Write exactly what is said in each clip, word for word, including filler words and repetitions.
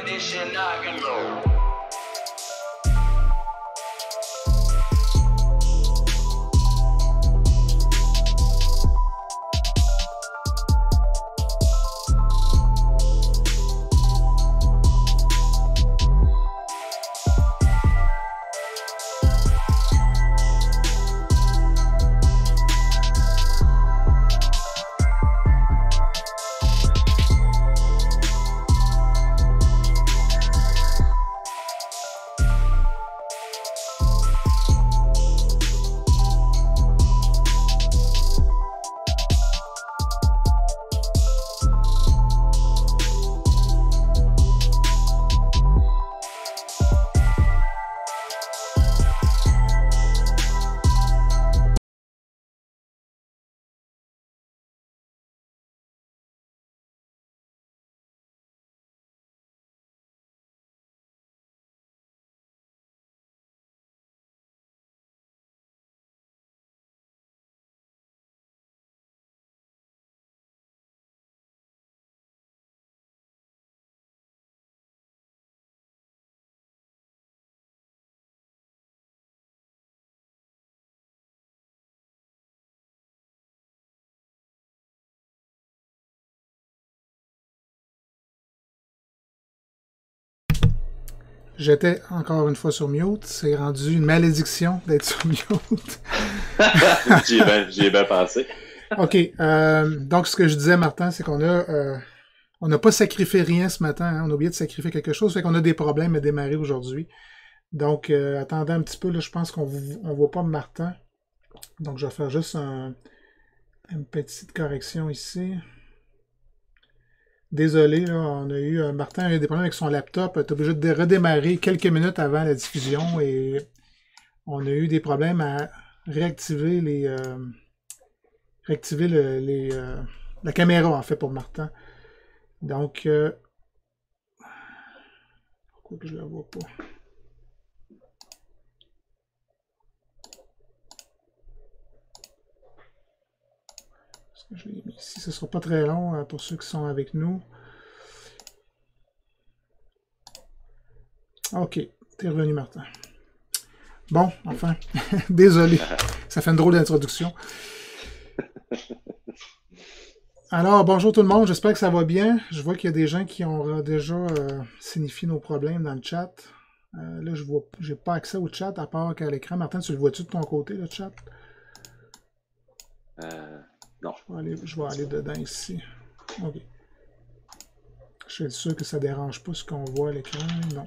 this shit knocking low. J'étais encore une fois sur mute. C'est rendu une malédiction d'être sur mute. J'y ai bien, j'y ai bien pensé. OK. Euh, donc, ce que je disais, Martin, c'est qu'on a euh, on n'a pas sacrifié rien ce matin. Hein? On a oublié de sacrifier quelque chose. Fait qu'on a des problèmes à démarrer aujourd'hui. Donc, euh, attendez un petit peu. Là, je pense qu'on ne voit pas Martin. Donc, je vais faire juste un, une petite correction ici. Désolé, là, on a eu, euh, Martin a eu des problèmes avec son laptop. Tu es obligé de redémarrer quelques minutes avant la diffusion et on a eu des problèmes à réactiver les euh, réactiver le, les, euh, la caméra en fait pour Martin. Donc, euh, pourquoi que je la vois pas? Je l'ai mis ici, ce ne sera pas très long euh, pour ceux qui sont avec nous. Ok, t'es revenu Martin. Bon, enfin, désolé, ça fait une drôle d'introduction. Alors, bonjour tout le monde, j'espère que ça va bien. Je vois qu'il y a des gens qui ont déjà euh, signifié nos problèmes dans le chat. Euh, là, je vois, j'ai pas accès au chat à part qu'à l'écran. Martin, tu le vois-tu de ton côté, le chat? Euh... Non. Je vais aller, je vais aller dedans ici. OK. Je suis sûr que ça ne dérange pas ce qu'on voit à l'écran. Non.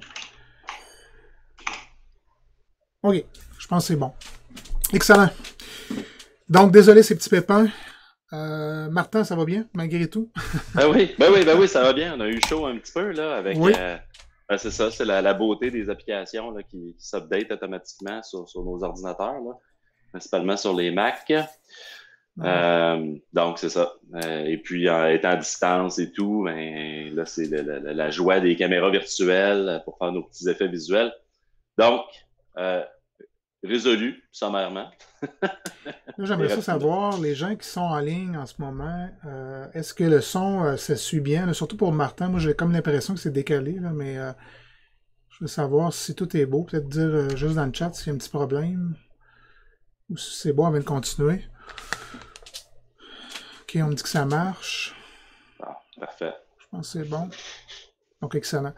OK. Je pense que c'est bon. Excellent. Donc, désolé ces petits pépins. Euh, Martin, ça va bien, malgré tout? Ben oui, ben oui, ben oui, ça va bien. On a eu chaud un petit peu, là, avec... Oui. Euh, ben c'est ça, c'est la, la beauté des applications là, qui, qui s'update automatiquement sur, sur nos ordinateurs, là, principalement sur les Mac. Euh, donc, c'est ça. Euh, et puis, en étant à distance et tout, ben, là, c'est le, le, la joie des caméras virtuelles pour faire nos petits effets visuels. Donc, euh, résolu, sommairement. J'aimerais ça savoir, les gens qui sont en ligne en ce moment, euh, est-ce que le son, euh, ça suit bien? Là, surtout pour Martin, moi, j'ai comme l'impression que c'est décalé, là, mais euh, je veux savoir si tout est beau. Peut-être dire euh, juste dans le chat s'il y a un petit problème. Ou si c'est bon, on va continuer. OK, on me dit que ça marche. Ah, parfait. Je pense que c'est bon. Donc, excellent.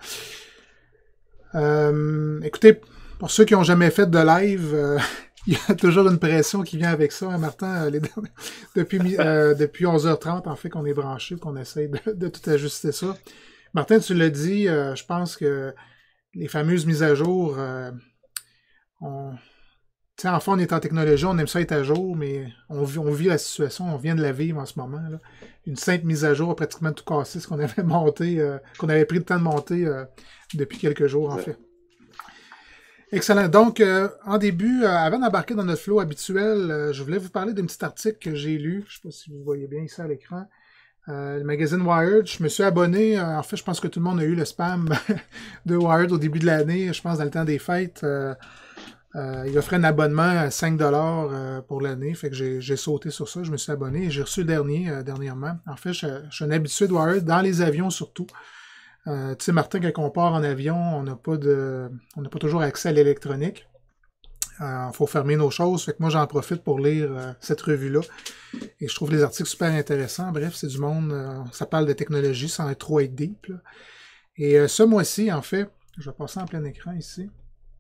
Euh, écoutez, pour ceux qui n'ont jamais fait de live, euh, il y a toujours une pression qui vient avec ça, hein, Martin. Les, depuis, euh, depuis onze heures trente, en fait, qu'on est branché, qu'on essaye de, de tout ajuster ça. Martin, tu l'as dit, euh, je pense que les fameuses mises à jour, euh, on... Tu sais, en fait, on est en technologie, on aime ça être à jour, mais on vit, on vit la situation, on vient de la vivre en ce moment. Là. Une simple mise à jour a pratiquement tout cassé ce qu'on avait monté, euh, qu'on avait pris le temps de monter euh, depuis quelques jours, en fait. Excellent. Donc, euh, en début, euh, avant d'embarquer dans notre flow habituel, euh, je voulais vous parler d'un petit article que j'ai lu. Je ne sais pas si vous voyez bien ici à l'écran. Euh, le magazine Wired, je me suis abonné. Euh, en fait, je pense que tout le monde a eu le spam de Wired au début de l'année. Je pense dans le temps des fêtes. Euh, Euh, il offrait un abonnement à cinq dollars euh, pour l'année, fait que j'ai sauté sur ça, je me suis abonné et j'ai reçu le dernier euh, dernièrement. En fait, je, je suis un habitué de Wired, dans les avions surtout. Euh, tu sais, Martin, quand on part en avion, on n'a pas de, on n'a pas toujours accès à l'électronique. Il euh, faut fermer nos choses. Fait que moi, j'en profite pour lire euh, cette revue-là. Et je trouve les articles super intéressants. Bref, c'est du monde. Euh, ça parle de technologie sans être trop être deep. Là. Et euh, ce mois-ci, en fait, je vais passer en plein écran ici.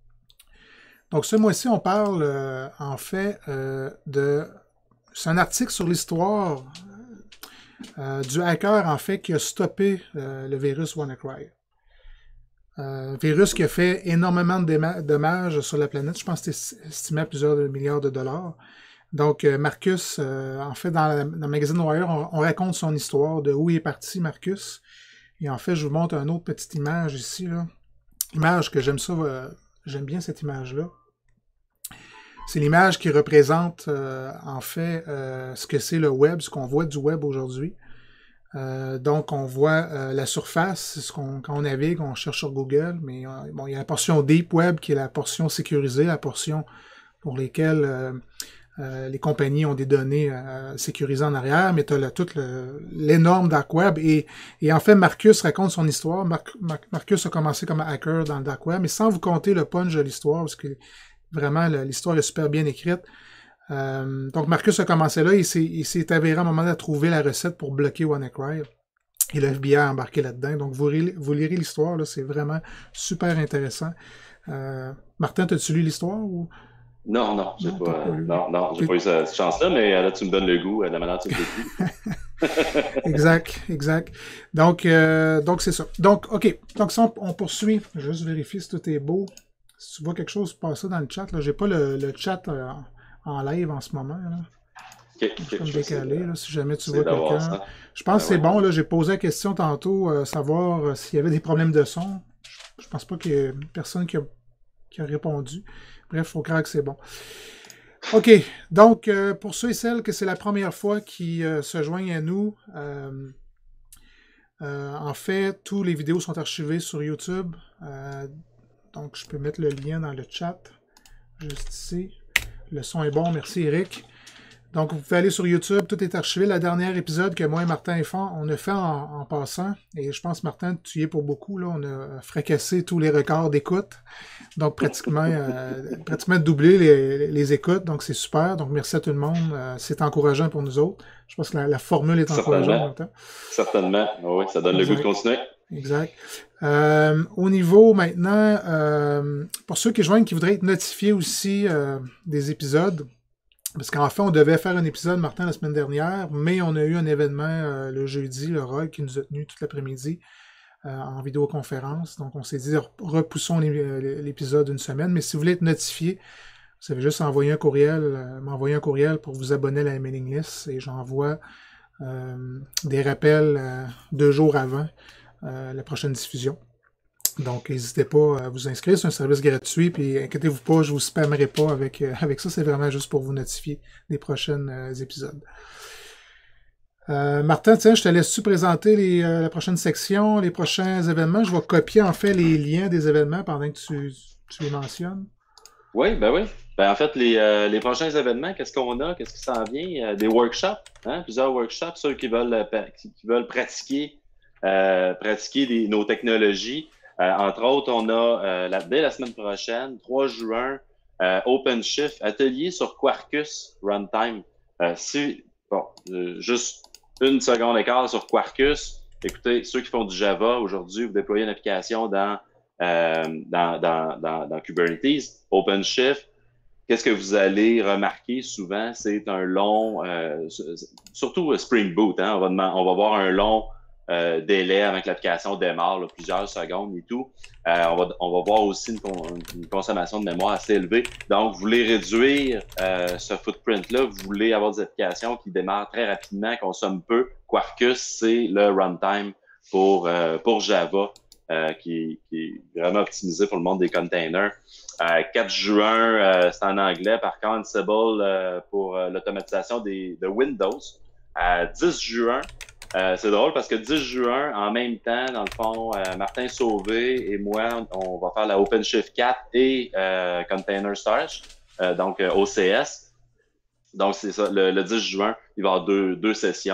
Donc, ce mois-ci, on parle, euh, en fait, euh, de... C'est un article sur l'histoire euh, du hacker, en fait, qui a stoppé euh, le virus WannaCry. Euh, virus qui a fait énormément de dommages sur la planète. Je pense que c'est estimé à plusieurs milliards de dollars. Donc, euh, Marcus, euh, en fait, dans, la, dans le magazine Wire, on, on raconte son histoire, de où il est parti, Marcus. Et en fait, je vous montre une autre petite image ici, là. Image que j'aime ça, euh, j'aime bien cette image-là. C'est l'image qui représente, euh, en fait, euh, ce que c'est le web, ce qu'on voit du web aujourd'hui. Euh, donc, on voit euh, la surface, ce qu'on, quand on navigue, on cherche sur Google, mais euh, bon, il y a la portion Deep Web qui est la portion sécurisée, la portion pour lesquelles euh, euh, les compagnies ont des données euh, sécurisées en arrière, mais tu as tout le, l'énorme Dark Web. Et, et en fait, Marcus raconte son histoire. Mar- Mar- Marcus a commencé comme hacker dans le Dark Web, mais sans vous compter le punch de l'histoire, parce que vraiment, l'histoire est super bien écrite. Euh, donc, Marcus a commencé là, il s'est, il s'est avéré à un moment donné à trouver la recette pour bloquer WannaCry. Et le F B I a embarqué là-dedans. Donc, vous, vous lirez l'histoire, là, c'est vraiment super intéressant. Euh, Martin, t'as-tu lu l'histoire ou... Non, non, j'ai non, pas, pas non, non, j'ai pas eu cette chance-là, mais là, tu me donnes le goût de la manière dont tu me décris. Exact, exact. Donc, euh, donc c'est ça. Donc, OK. Donc, si on, on poursuit, je vais juste vérifier si tout est beau. Si tu vois quelque chose passer dans le chat, là, j'ai pas le, le chat euh, en live en ce moment. Là. Okay, je suis comme okay, décalé, là, si jamais tu vois quelqu'un. Je pense ben que c'est ouais. bon. Là, j'ai posé la question tantôt, euh, savoir euh, s'il y avait des problèmes de son. Je pense pas qu'il y ait personne qui a, qui a répondu. Bref, il faut croire que c'est bon. OK. Donc, euh, pour ceux et celles que c'est la première fois qui euh, se joignent à nous, euh, euh, en fait, tous les vidéos sont archivées sur YouTube. Euh, donc, je peux mettre le lien dans le chat, juste ici. Le son est bon, merci Eric. Donc, vous pouvez aller sur YouTube, tout est archivé. Le dernier épisode que moi et Martin et Fon, on a fait en, en passant, et je pense, Martin, tu y es pour beaucoup, là, on a fracassé tous les records d'écoute. Donc, pratiquement, euh, pratiquement doublé les, les écoutes, donc c'est super. Donc, merci à tout le monde. Euh, c'est encourageant pour nous autres. Je pense que la, la formule est Certainement. encourageante en même temps. Certainement, oui, ça donne exact. Le goût de continuer. Exact. Euh, au niveau maintenant, euh, pour ceux qui joignent, qui voudraient être notifiés aussi euh, des épisodes, parce qu'en fait, on devait faire un épisode, Martin, la semaine dernière, mais on a eu un événement euh, le jeudi, le R O G, qui nous a tenu toute l'après-midi euh, en vidéoconférence. Donc, on s'est dit, repoussons l'épisode une semaine. Mais si vous voulez être notifié, vous avez juste envoyer un courriel, euh, m'envoyer un courriel pour vous abonner à la mailing list et j'envoie euh, des rappels euh, deux jours avant euh, la prochaine diffusion. Donc, n'hésitez pas à vous inscrire, c'est un service gratuit, puis inquiétez-vous pas, je vous spammerai pas avec, euh, avec ça, c'est vraiment juste pour vous notifier des prochains euh, épisodes. Euh, Martin, tiens, je te laisse-tu présenter les, euh, la prochaine section, les prochains événements? Je vais copier en fait les liens des événements pendant que tu, tu les mentionnes. Oui, ben oui. Ben, en fait, les, euh, les prochains événements, qu'est-ce qu'on a? Qu'est-ce qui s'en vient? Euh, des workshops, hein? Plusieurs workshops, ceux qui veulent, euh, qui veulent pratiquer, euh, pratiquer des, nos technologies. Euh, entre autres, on a euh, la, dès la semaine prochaine, trois juin, euh, OpenShift, atelier sur Quarkus Runtime. Euh, si, bon, euh, juste une seconde et quart sur Quarkus. Écoutez, ceux qui font du Java, aujourd'hui, vous déployez une application dans, euh, dans, dans, dans, dans Kubernetes, OpenShift. Qu'est-ce que vous allez remarquer souvent? C'est un long, euh, surtout Spring Boot, hein, on va, demander, on va voir un long Euh, délai avant que l'application démarre, là, plusieurs secondes et tout. Euh, on, va, on va voir aussi une, une consommation de mémoire assez élevée. Donc, vous voulez réduire euh, ce footprint-là, vous voulez avoir des applications qui démarrent très rapidement, consomment peu. Quarkus, c'est le runtime pour, euh, pour Java euh, qui, qui est vraiment optimisé pour le monde des containers. Euh, quatre juin, euh, c'est en anglais, par contre, Ansible euh, pour euh, l'automatisation des, de Windows. À dix juin, Euh, c'est drôle parce que dix juin, en même temps, dans le fond, euh, Martin Sauvé et moi, on va faire la OpenShift quatre et euh, Container Storage, euh, donc euh, O C S. Donc, c'est ça, le, le dix juin, il va y avoir deux, deux sessions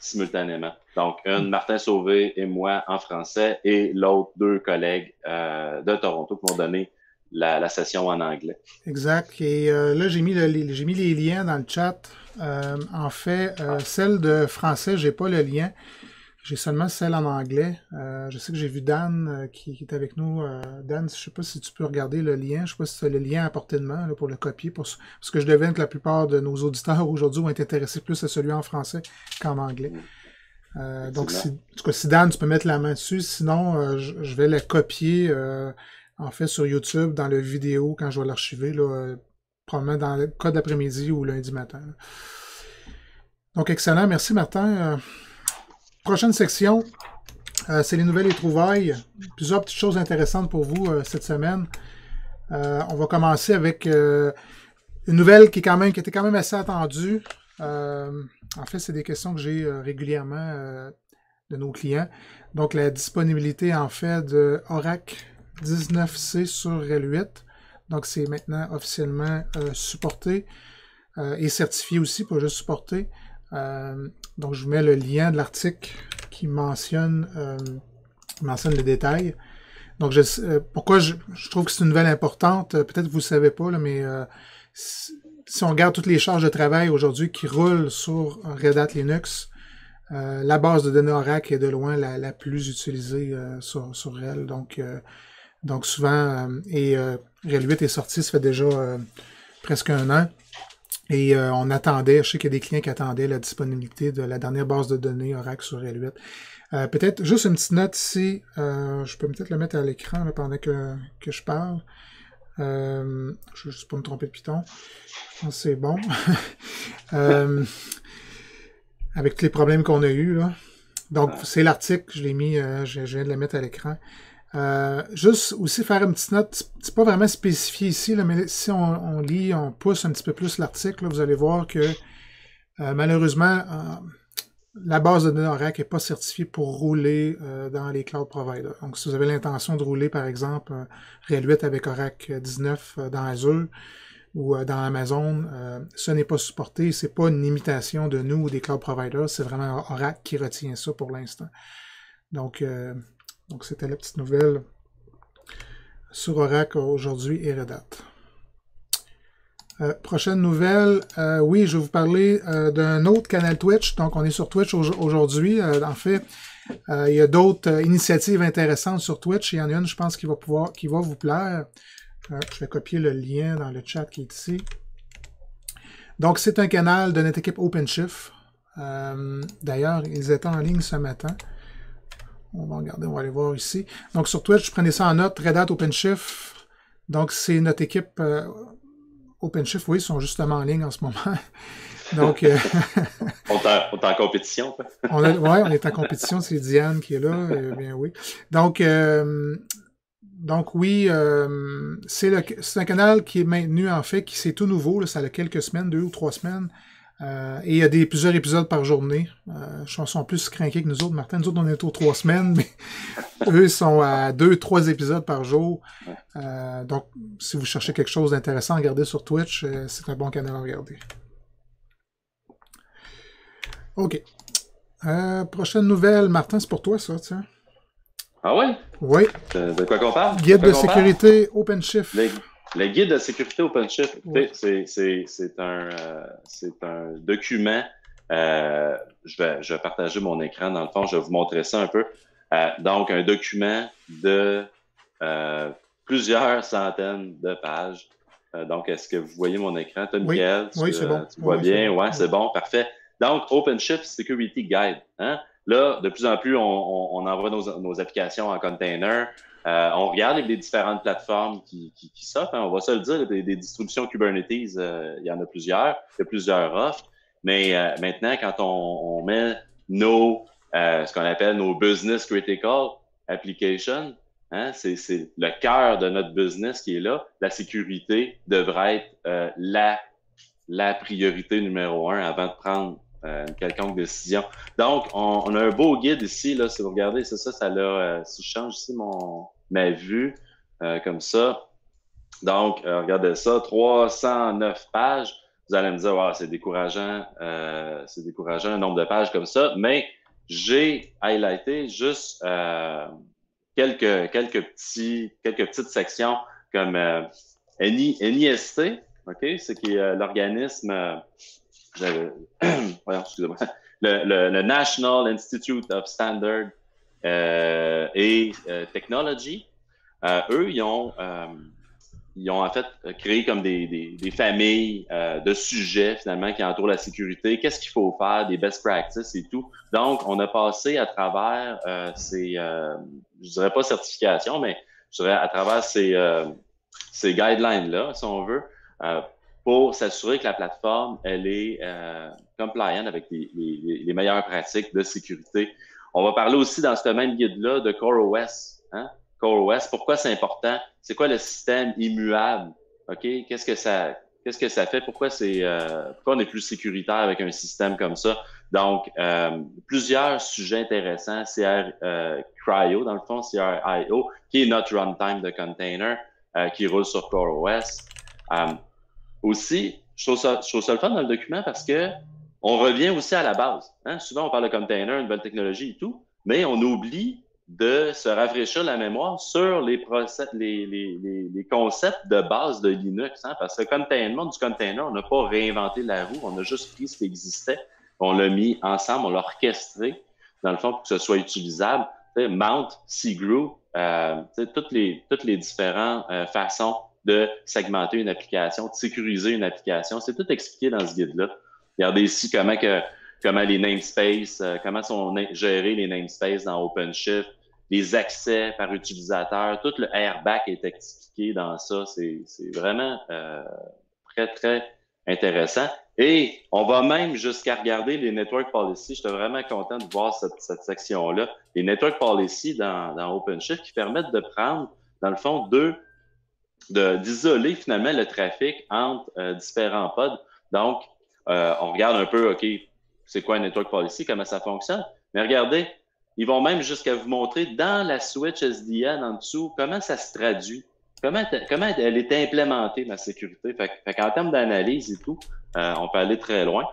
simultanément. Donc, une, Martin Sauvé et moi en français, et l'autre, deux collègues euh, de Toronto qui m'ont donné la, la session en anglais. Exact. Et euh, là, j'ai mis, le, les, j'ai mis les liens dans le chat. Euh, en fait, euh, celle de français, j'ai pas le lien. J'ai seulement celle en anglais. Euh, je sais que j'ai vu Dan euh, qui, qui est avec nous. Euh, Dan, je sais pas si tu peux regarder le lien. Je sais pas si tu as le lien à portée de main là, pour le copier. Pour... Parce que je devine que la plupart de nos auditeurs aujourd'hui vont être intéressés plus à celui en français qu'en anglais. Euh, donc, si, en tout cas, si Dan, tu peux mettre la main dessus. Sinon, euh, je, je vais la copier euh, en fait sur YouTube dans le vidéo quand je vais l'archiver. Là, euh, probablement dans le cas d'après-midi ou lundi matin. Là. Donc, excellent. Merci, Martin. Euh, Prochaine section, euh, c'est les nouvelles et trouvailles. Plusieurs petites choses intéressantes pour vous euh, cette semaine. Euh, on va commencer avec euh, une nouvelle qui, est quand même, qui était quand même assez attendue. Euh, en fait, c'est des questions que j'ai euh, régulièrement euh, de nos clients. Donc, la disponibilité, en fait, de Oracle dix-neuf C sur R H E L huit. Donc, c'est maintenant officiellement euh, supporté euh, et certifié aussi, pas juste supporté. Euh, donc, je vous mets le lien de l'article qui mentionne, euh, mentionne les détails. Donc, je, euh, pourquoi je, je trouve que c'est une nouvelle importante, euh, peut-être que vous ne le savez pas, là, mais euh, si, si on regarde toutes les charges de travail aujourd'hui qui roulent sur Red Hat Linux, euh, la base de données Oracle est de loin la, la plus utilisée euh, sur, sur R H E L. Donc, euh, donc souvent, euh, et euh, R H E L huit est sorti, ça fait déjà euh, presque un an. Et euh, on attendait, je sais qu'il y a des clients qui attendaient la disponibilité de la dernière base de données Oracle sur R H E L huit. Euh, peut-être juste une petite note ici, euh, je peux peut-être le mettre à l'écran là, pendant que, que je parle. Euh, je ne vais pas me tromper de Python. C'est bon. euh, avec tous les problèmes qu'on a eus. Là. Donc, c'est l'article, je l'ai mis, euh, je, je viens de le mettre à l'écran. Euh, juste aussi faire une petite note, c'est pas vraiment spécifié ici, là, mais si on, on lit, on pousse un petit peu plus l'article, vous allez voir que euh, malheureusement, euh, la base de données Oracle n'est pas certifiée pour rouler euh, dans les cloud providers. Donc, si vous avez l'intention de rouler, par exemple, euh, R H E L huit avec Oracle dix-neuf euh, dans Azure ou euh, dans Amazon, euh, ce n'est pas supporté. C'est pas une limitation de nous ou des cloud providers, c'est vraiment Oracle qui retient ça pour l'instant. Donc, euh, Donc, c'était la petite nouvelle sur Oracle aujourd'hui et Red Hat. Euh, prochaine nouvelle, euh, oui, je vais vous parler euh, d'un autre canal Twitch. Donc, on est sur Twitch au aujourd'hui. Euh, en fait, euh, il y a d'autres euh, initiatives intéressantes sur Twitch. Il y en a une, je pense, qui va pouvoir, qui va vous plaire. Euh, je vais copier le lien dans le chat qui est ici. Donc, c'est un canal de notre équipe OpenShift. Euh, D'ailleurs, ils étaient en ligne ce matin. On va regarder, on va aller voir ici. Donc, sur Twitch, prenez ça en note, Red Hat OpenShift. Donc, c'est notre équipe euh, OpenShift. Oui, ils sont justement en ligne en ce moment. Donc, euh, on, est on est en compétition. on a, ouais, on est en compétition. C'est Diane qui est là. Euh, bien oui. Donc, euh, donc oui, euh, c'est un canal qui est maintenu, en fait, qui c'est tout nouveau. Là, ça a quelques semaines, deux ou trois semaines. Euh, et il y a des, plusieurs épisodes par journée. Euh, ils sont plus craqués que nous autres. Martin, nous autres, on est aux trois semaines, mais eux sont à deux, trois épisodes par jour. Euh, donc, si vous cherchez quelque chose d'intéressant à regarder sur Twitch, euh, c'est un bon canal à regarder. OK. Euh, prochaine nouvelle, Martin, c'est pour toi, ça, tiens. Ah oui? Oui. De, de quoi qu'on parle? Guide de, de sécurité OpenShift. Le, le guide de sécurité OpenShift, oui. c'est un, euh, un document. Euh, je, vais, je vais partager mon écran dans le fond, je vais vous montrer ça un peu. Euh, donc, un document de euh, plusieurs centaines de pages. Euh, donc, est-ce que vous voyez mon écran? Toi, oui. Michael, tu, oui, c'est bon. tu vois oui, bien? Oui, ouais, c'est bon, parfait. Donc, OpenShift Security Guide. Hein? Là, de plus en plus, on, on, on envoie nos, nos applications en container. Euh, on regarde les différentes plateformes qui, qui, qui s'offrent. Hein, on va se le dire, des, des distributions Kubernetes, euh, il y en a plusieurs. Il y a plusieurs offres. Mais euh, maintenant, quand on, on met nos, euh, ce qu'on appelle nos business critical applications, hein, c'est le cœur de notre business qui est là. La sécurité devrait être euh, la, la priorité numéro un avant de prendre Euh, une quelconque décision. Donc, on, on a un beau guide ici, là, si vous regardez, c'est ça, ça l'a, euh, si je change ici mon, ma vue, euh, comme ça. Donc, euh, regardez ça, trois cent neuf pages. vous allez me dire, wow, c'est décourageant, euh, c'est décourageant un nombre de pages comme ça, mais j'ai highlighté juste euh, quelques, quelques, petits, quelques petites sections comme euh, N I S T, OK? C'est qui est euh, l'organisme, euh, voyons, excusez-moi, le, le, le National Institute of Standard euh, et euh, Technology. Euh, eux, ils ont, euh, ils ont en fait créé comme des, des, des familles euh, de sujets finalement qui entourent la sécurité. Qu'est-ce qu'il faut faire, des best practices et tout. Donc, on a passé à travers euh, ces, euh, je dirais pas certifications, mais je dirais à travers ces, euh, ces guidelines-là, si on veut, euh, pour s'assurer que la plateforme, elle est euh, compliant avec les, les, les meilleures pratiques de sécurité. On va parler aussi dans ce même guide-là de CoreOS. Hein? CoreOS, pourquoi c'est important? C'est quoi le système immuable? OK? Qu'est-ce que ça, qu'est-ce que ça fait? Pourquoi c'est, euh, pourquoi on est plus sécuritaire avec un système comme ça? Donc, euh, plusieurs sujets intéressants. C R euh, Cryo, dans le fond, C R I O, qui est notre runtime de container, euh, qui roule sur CoreOS. Euh, aussi, je trouve ça, je trouve ça le fun dans le document parce que on revient aussi à la base. Hein? Souvent, on parle de container, une nouvelle technologie et tout, mais on oublie de se rafraîchir la mémoire sur les, process, les, les, les, les concepts de base de Linux. Hein? Parce que le containment du container, on n'a pas réinventé la roue, on a juste pris ce qui existait, on l'a mis ensemble, on l'a orchestré, dans le fond, pour que ce soit utilisable. T'sais, Mount, Cgroup, euh, toutes, les, toutes les différentes euh, façons de segmenter une application, de sécuriser une application. C'est tout expliqué dans ce guide-là. Regardez ici comment, que, comment les namespaces, euh, comment sont gérés les namespaces dans OpenShift, les accès par utilisateur, tout le airbag est expliqué dans ça. C'est vraiment euh, très, très intéressant. Et on va même jusqu'à regarder les network policies. J'étais vraiment content de voir cette, cette section-là. Les network policies dans, dans OpenShift qui permettent de prendre, dans le fond, deux d'isoler finalement le trafic entre euh, différents pods. Donc, euh, on regarde un peu, OK, c'est quoi un network policy, comment ça fonctionne. Mais regardez, ils vont même jusqu'à vous montrer dans la switch S D N en dessous comment ça se traduit, comment, comment elle est implémentée, la sécurité. Fait, fait qu'en termes d'analyse et tout, euh, on peut aller très loin.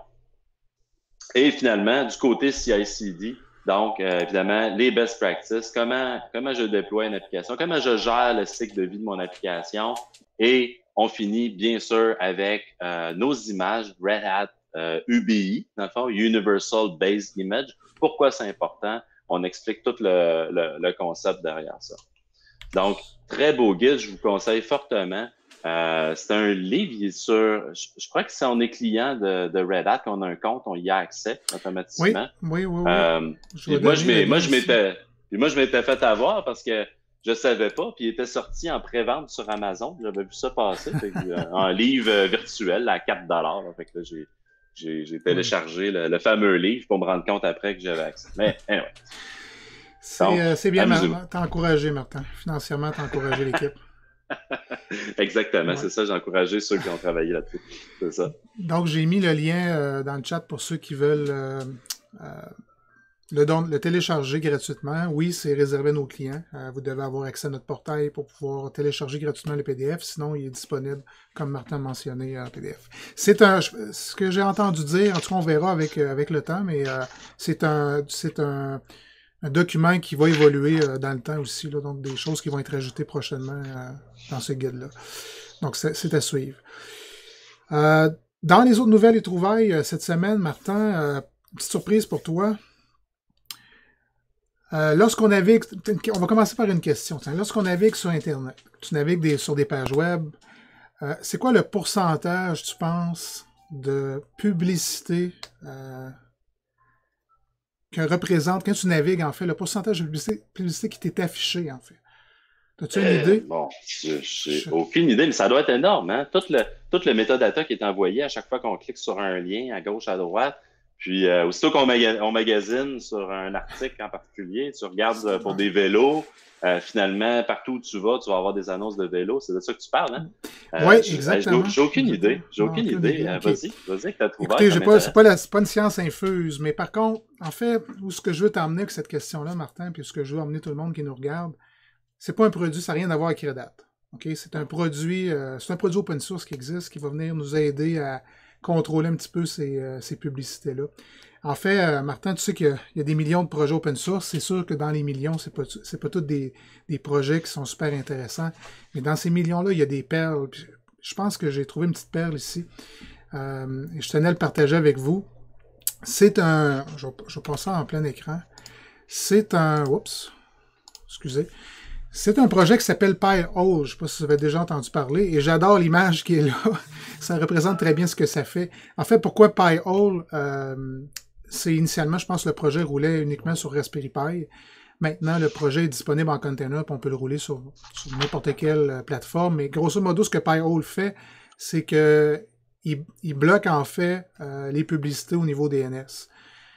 Et finalement, du côté C I C D, donc, euh, évidemment, les best practices, comment, comment je déploie une application, comment je gère le cycle de vie de mon application. Et on finit, bien sûr, avec euh, nos images Red Hat euh, U B I, dans le fond, Universal Based Image. Pourquoi c'est important? On explique tout le, le, le concept derrière ça. Donc, très beau guide, je vous conseille fortement. Euh, c'est un livre, il est sur, je, je crois que si on est client de, de Red Hat, qu'on a un compte, on y a accès automatiquement. Oui, oui, oui. oui. Euh, je moi, je moi, je m'étais, moi, je m'étais fait avoir parce que je savais pas, puis il était sorti en pré-vente sur Amazon. J'avais vu ça passer, fait que, euh, en livre virtuel à quatre dollars. Fait que là, j'ai, j'ai, j'ai téléchargé oui. le, le fameux livre pour me rendre compte après que j'avais accès. Mais, anyway. C'est euh, bien, t'as encouragé, Martin. Financièrement, t'as encouragé l'équipe. Exactement, ouais. C'est ça, j'ai encouragé ceux qui ont travaillé là-dessus. C'est ça. Donc, j'ai mis le lien euh, dans le chat pour ceux qui veulent euh, euh, le, don, le télécharger gratuitement. Oui, c'est réservé à nos clients. Euh, vous devez avoir accès à notre portail pour pouvoir télécharger gratuitement le P D F. Sinon, il est disponible, comme Martin a mentionné, en P D F. C'est un, ce que j'ai entendu dire, en tout cas, on verra avec, avec le temps, mais euh, c'est un, c'est un, un document qui va évoluer euh, dans le temps aussi, là, donc des choses qui vont être ajoutées prochainement euh, dans ce guide-là. Donc, c'est à suivre. Euh, dans les autres nouvelles et trouvailles, euh, cette semaine, Martin, euh, petite surprise pour toi. Euh, lorsqu'on navigue, on va commencer par une question. Lorsqu'on navigue sur Internet, tu navigues des, sur des pages web, euh, c'est quoi le pourcentage, tu penses, de publicité euh, que représente, quand tu navigues, en fait, le pourcentage de publicité, publicité qui t'est affiché, en fait? As-tu une euh, idée? Bon, j'ai je... aucune idée, mais ça doit être énorme. Hein? Tout, le, tout le métadata qui est envoyé à chaque fois qu'on clique sur un lien à gauche, à droite, puis euh, aussitôt qu'on maga on magasine sur un article en particulier, tu regardes euh, pour des vélos, euh, finalement, partout où tu vas, tu vas avoir des annonces de vélos. C'est de ça que tu parles, hein? Euh, oui, exactement. J'ai aucune idée. J'ai aucune non, idée. idée. Okay. Vas-y, vas-y que tu as trouvé. Écoutez, c'est pas, pas, pas une science infuse, mais par contre, en fait, où ce que je veux t'emmener avec cette question-là, Martin, puis ce que je veux emmener tout le monde qui nous regarde, c'est pas un produit, ça n'a rien à voir avec Red Hat. Okay? C'est un produit, euh, c'est un produit open source qui existe, qui va venir nous aider à contrôler un petit peu ces, euh, ces publicités-là. En fait, euh, Martin, tu sais qu'il y, y a des millions de projets open source. C'est sûr que dans les millions, c'est pas, c'est pas tous des, des projets qui sont super intéressants. Mais dans ces millions-là, il y a des perles. Puis je pense que j'ai trouvé une petite perle ici. Euh, et je tenais à le partager avec vous. C'est un... Je vais, je vais passer ça en plein écran. C'est un... Oups. Excusez. C'est un projet qui s'appelle Pi-hole. Je ne sais pas si vous avez déjà entendu parler. Et j'adore l'image qui est là. Ça représente très bien ce que ça fait. En fait, pourquoi Pi-hole? Euh, c'est initialement, je pense, le projet roulait uniquement sur Raspberry Pi. Maintenant, le projet est disponible en container, puis on peut le rouler sur, sur n'importe quelle plateforme. Mais grosso modo, ce que Pi-hole fait, c'est que il, il bloque en fait euh, les publicités au niveau des N S.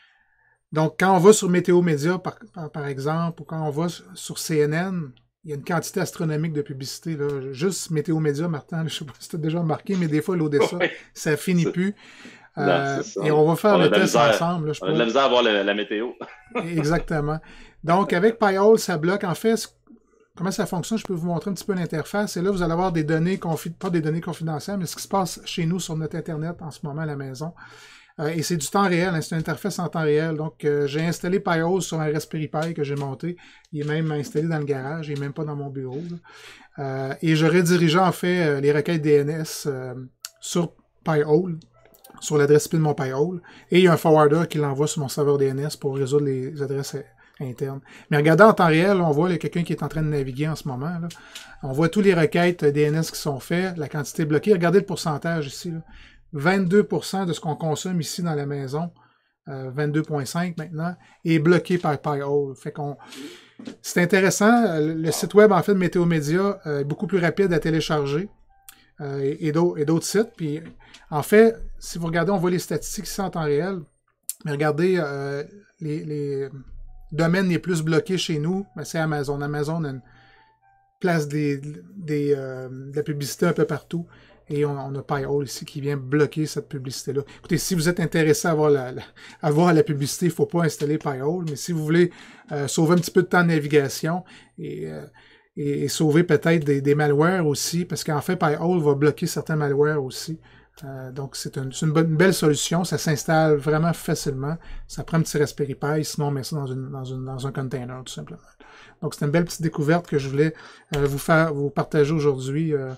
Donc, quand on va sur Météo Média, par, par, par exemple, ou quand on va sur C N N, il y a une quantité astronomique de publicité. Là. Juste Météo Média, Martin, je ne sais pas si tu as déjà remarqué, mais des fois, l'O D S A, oui. Ça finit plus. Non, euh, et on va faire on le test misère, ensemble. Là, je on a de la misère à voir la, la météo. Exactement. Donc, avec Pi-hole, ça bloque. En fait, comment ça fonctionne? Je peux vous montrer un petit peu l'interface. Et là, vous allez avoir des données, pas des données confidentielles, mais ce qui se passe chez nous sur notre Internet en ce moment à la maison. Euh, et c'est du temps réel, hein, c'est une interface en temps réel. Donc, euh, j'ai installé Pi-hole sur un Raspberry Pi que j'ai monté. Il est même installé dans le garage, il n'est même pas dans mon bureau. Euh, et je redirigeais en fait euh, les requêtes D N S euh, sur Pi-hole, sur l'adresse I P de mon Pi-hole. Et il y a un forwarder qui l'envoie sur mon serveur D N S pour résoudre les adresses internes. Mais regardez en temps réel, on voit quelqu'un qui est en train de naviguer en ce moment. Là. On voit tous les requêtes D N S qui sont faites, la quantité bloquée. Regardez le pourcentage ici. Là. vingt-deux pour cent de ce qu'on consomme ici dans la maison, euh, vingt-deux virgule cinq maintenant, est bloqué par Pi-hole. Fait qu'on, c'est intéressant. Le site web, en fait, de Météo Média euh, est beaucoup plus rapide à télécharger euh, et, et d'autres sites. Puis, en fait, si vous regardez, on voit les statistiques ici en temps réel. Mais regardez, euh, les, les domaines les plus bloqués chez nous, ben, c'est Amazon. Amazon a une place des, des, euh, de la publicité un peu partout. Et on, on a Pi-hole ici qui vient bloquer cette publicité-là. Écoutez, si vous êtes intéressé à voir la, la, à voir la publicité, il ne faut pas installer Pi-hole, mais si vous voulez euh, sauver un petit peu de temps de navigation et, euh, et, et sauver peut-être des, des malwares aussi, parce qu'en fait, Pi-hole va bloquer certains malwares aussi. Euh, donc, c'est une, une, bonne, une belle solution. Ça s'installe vraiment facilement. Ça prend un petit Raspberry Pi, sinon on met ça dans, une, dans, une, dans un container, tout simplement. Donc, c'est une belle petite découverte que je voulais euh, vous faire vous partager aujourd'hui euh,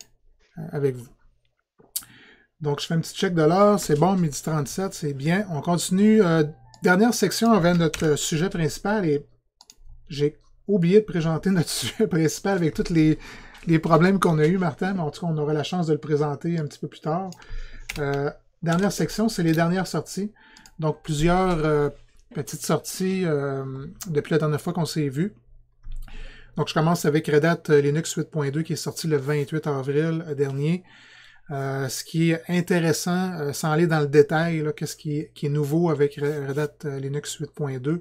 avec vous. Donc, je fais un petit check de l'heure. C'est bon, midi trente-sept, c'est bien. On continue. Euh, dernière section avant notre sujet principal. Et j'ai oublié de présenter notre sujet principal avec tous les, les problèmes qu'on a eu, Martin. Mais en tout cas, on aura la chance de le présenter un petit peu plus tard. Euh, dernière section, c'est les dernières sorties. Donc, plusieurs euh, petites sorties euh, depuis la dernière fois qu'on s'est vu. Donc, je commence avec Red Hat Linux huit point deux qui est sorti le vingt-huit avril dernier. Euh, ce qui est intéressant, euh, sans aller dans le détail, qu'est-ce qui est, qui est nouveau avec Red Hat Linux huit point deux.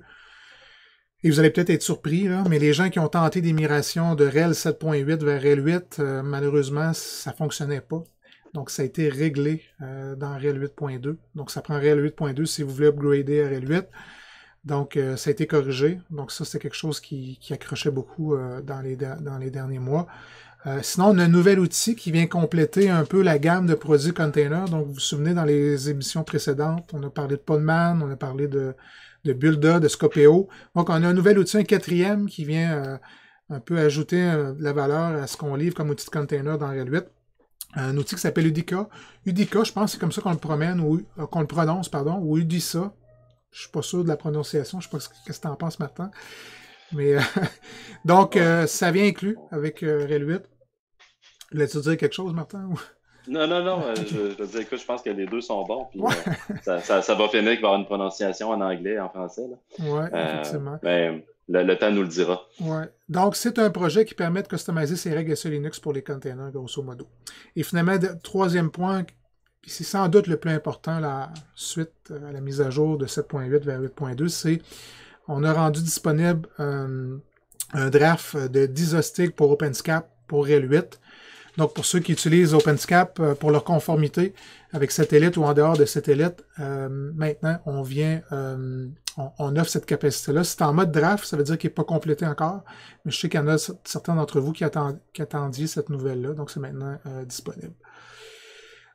Et vous allez peut-être être surpris, là, mais les gens qui ont tenté des migrations de R H E L sept point huit vers R H E L huit, euh, malheureusement, ça ne fonctionnait pas. Donc, ça a été réglé euh, dans R H E L huit point deux. Donc, ça prend R H E L huit point deux si vous voulez upgrader R H E L huit. Donc, euh, ça a été corrigé. Donc, ça, c'est quelque chose qui, qui accrochait beaucoup euh, dans, les, dans les derniers mois. Euh, sinon, on a un nouvel outil qui vient compléter un peu la gamme de produits containers. Donc, vous vous souvenez, dans les émissions précédentes, on a parlé de Podman, on a parlé de, de Bulda, de Scopeo. Donc, on a un nouvel outil, un quatrième, qui vient euh, un peu ajouter euh, de la valeur à ce qu'on livre comme outil de container dans R H E L huit. Un outil qui s'appelle Udica. Udica, je pense que c'est comme ça qu'on le promène, ou euh, qu'on le prononce, pardon, ou Udisa. Je suis pas sûr de la prononciation, je sais pas ce que tu en penses maintenant. Mais euh, donc, euh, ça vient inclus avec euh, R H E L huit. Voulais-tu dire quelque chose, Martin? Non, non, non. Euh, je, je veux dire, écoute, je pense que les deux sont bons. Puis, ouais. euh, ça, ça, ça va finir qu'il va y avoir une prononciation en anglais et en français. Oui, euh, effectivement. Mais le, le temps nous le dira. Ouais. Donc, c'est un projet qui permet de customiser ses règles S E Linux pour les containers, grosso modo. Et finalement, de, troisième point, c'est sans doute le plus important, la suite à la mise à jour de sept point huit vers huit point deux, c'est on a rendu disponible euh, un draft de Dizostig pour OpenSCAP pour R H E L huit. Donc, pour ceux qui utilisent OpenSCAP euh, pour leur conformité avec satellite ou en dehors de satellite, euh, maintenant, on vient, euh, on, on offre cette capacité-là. C'est en mode draft, ça veut dire qu'il n'est pas complété encore, mais je sais qu'il y en a certains d'entre vous qui, attend, qui attendiez cette nouvelle-là, donc c'est maintenant euh, disponible.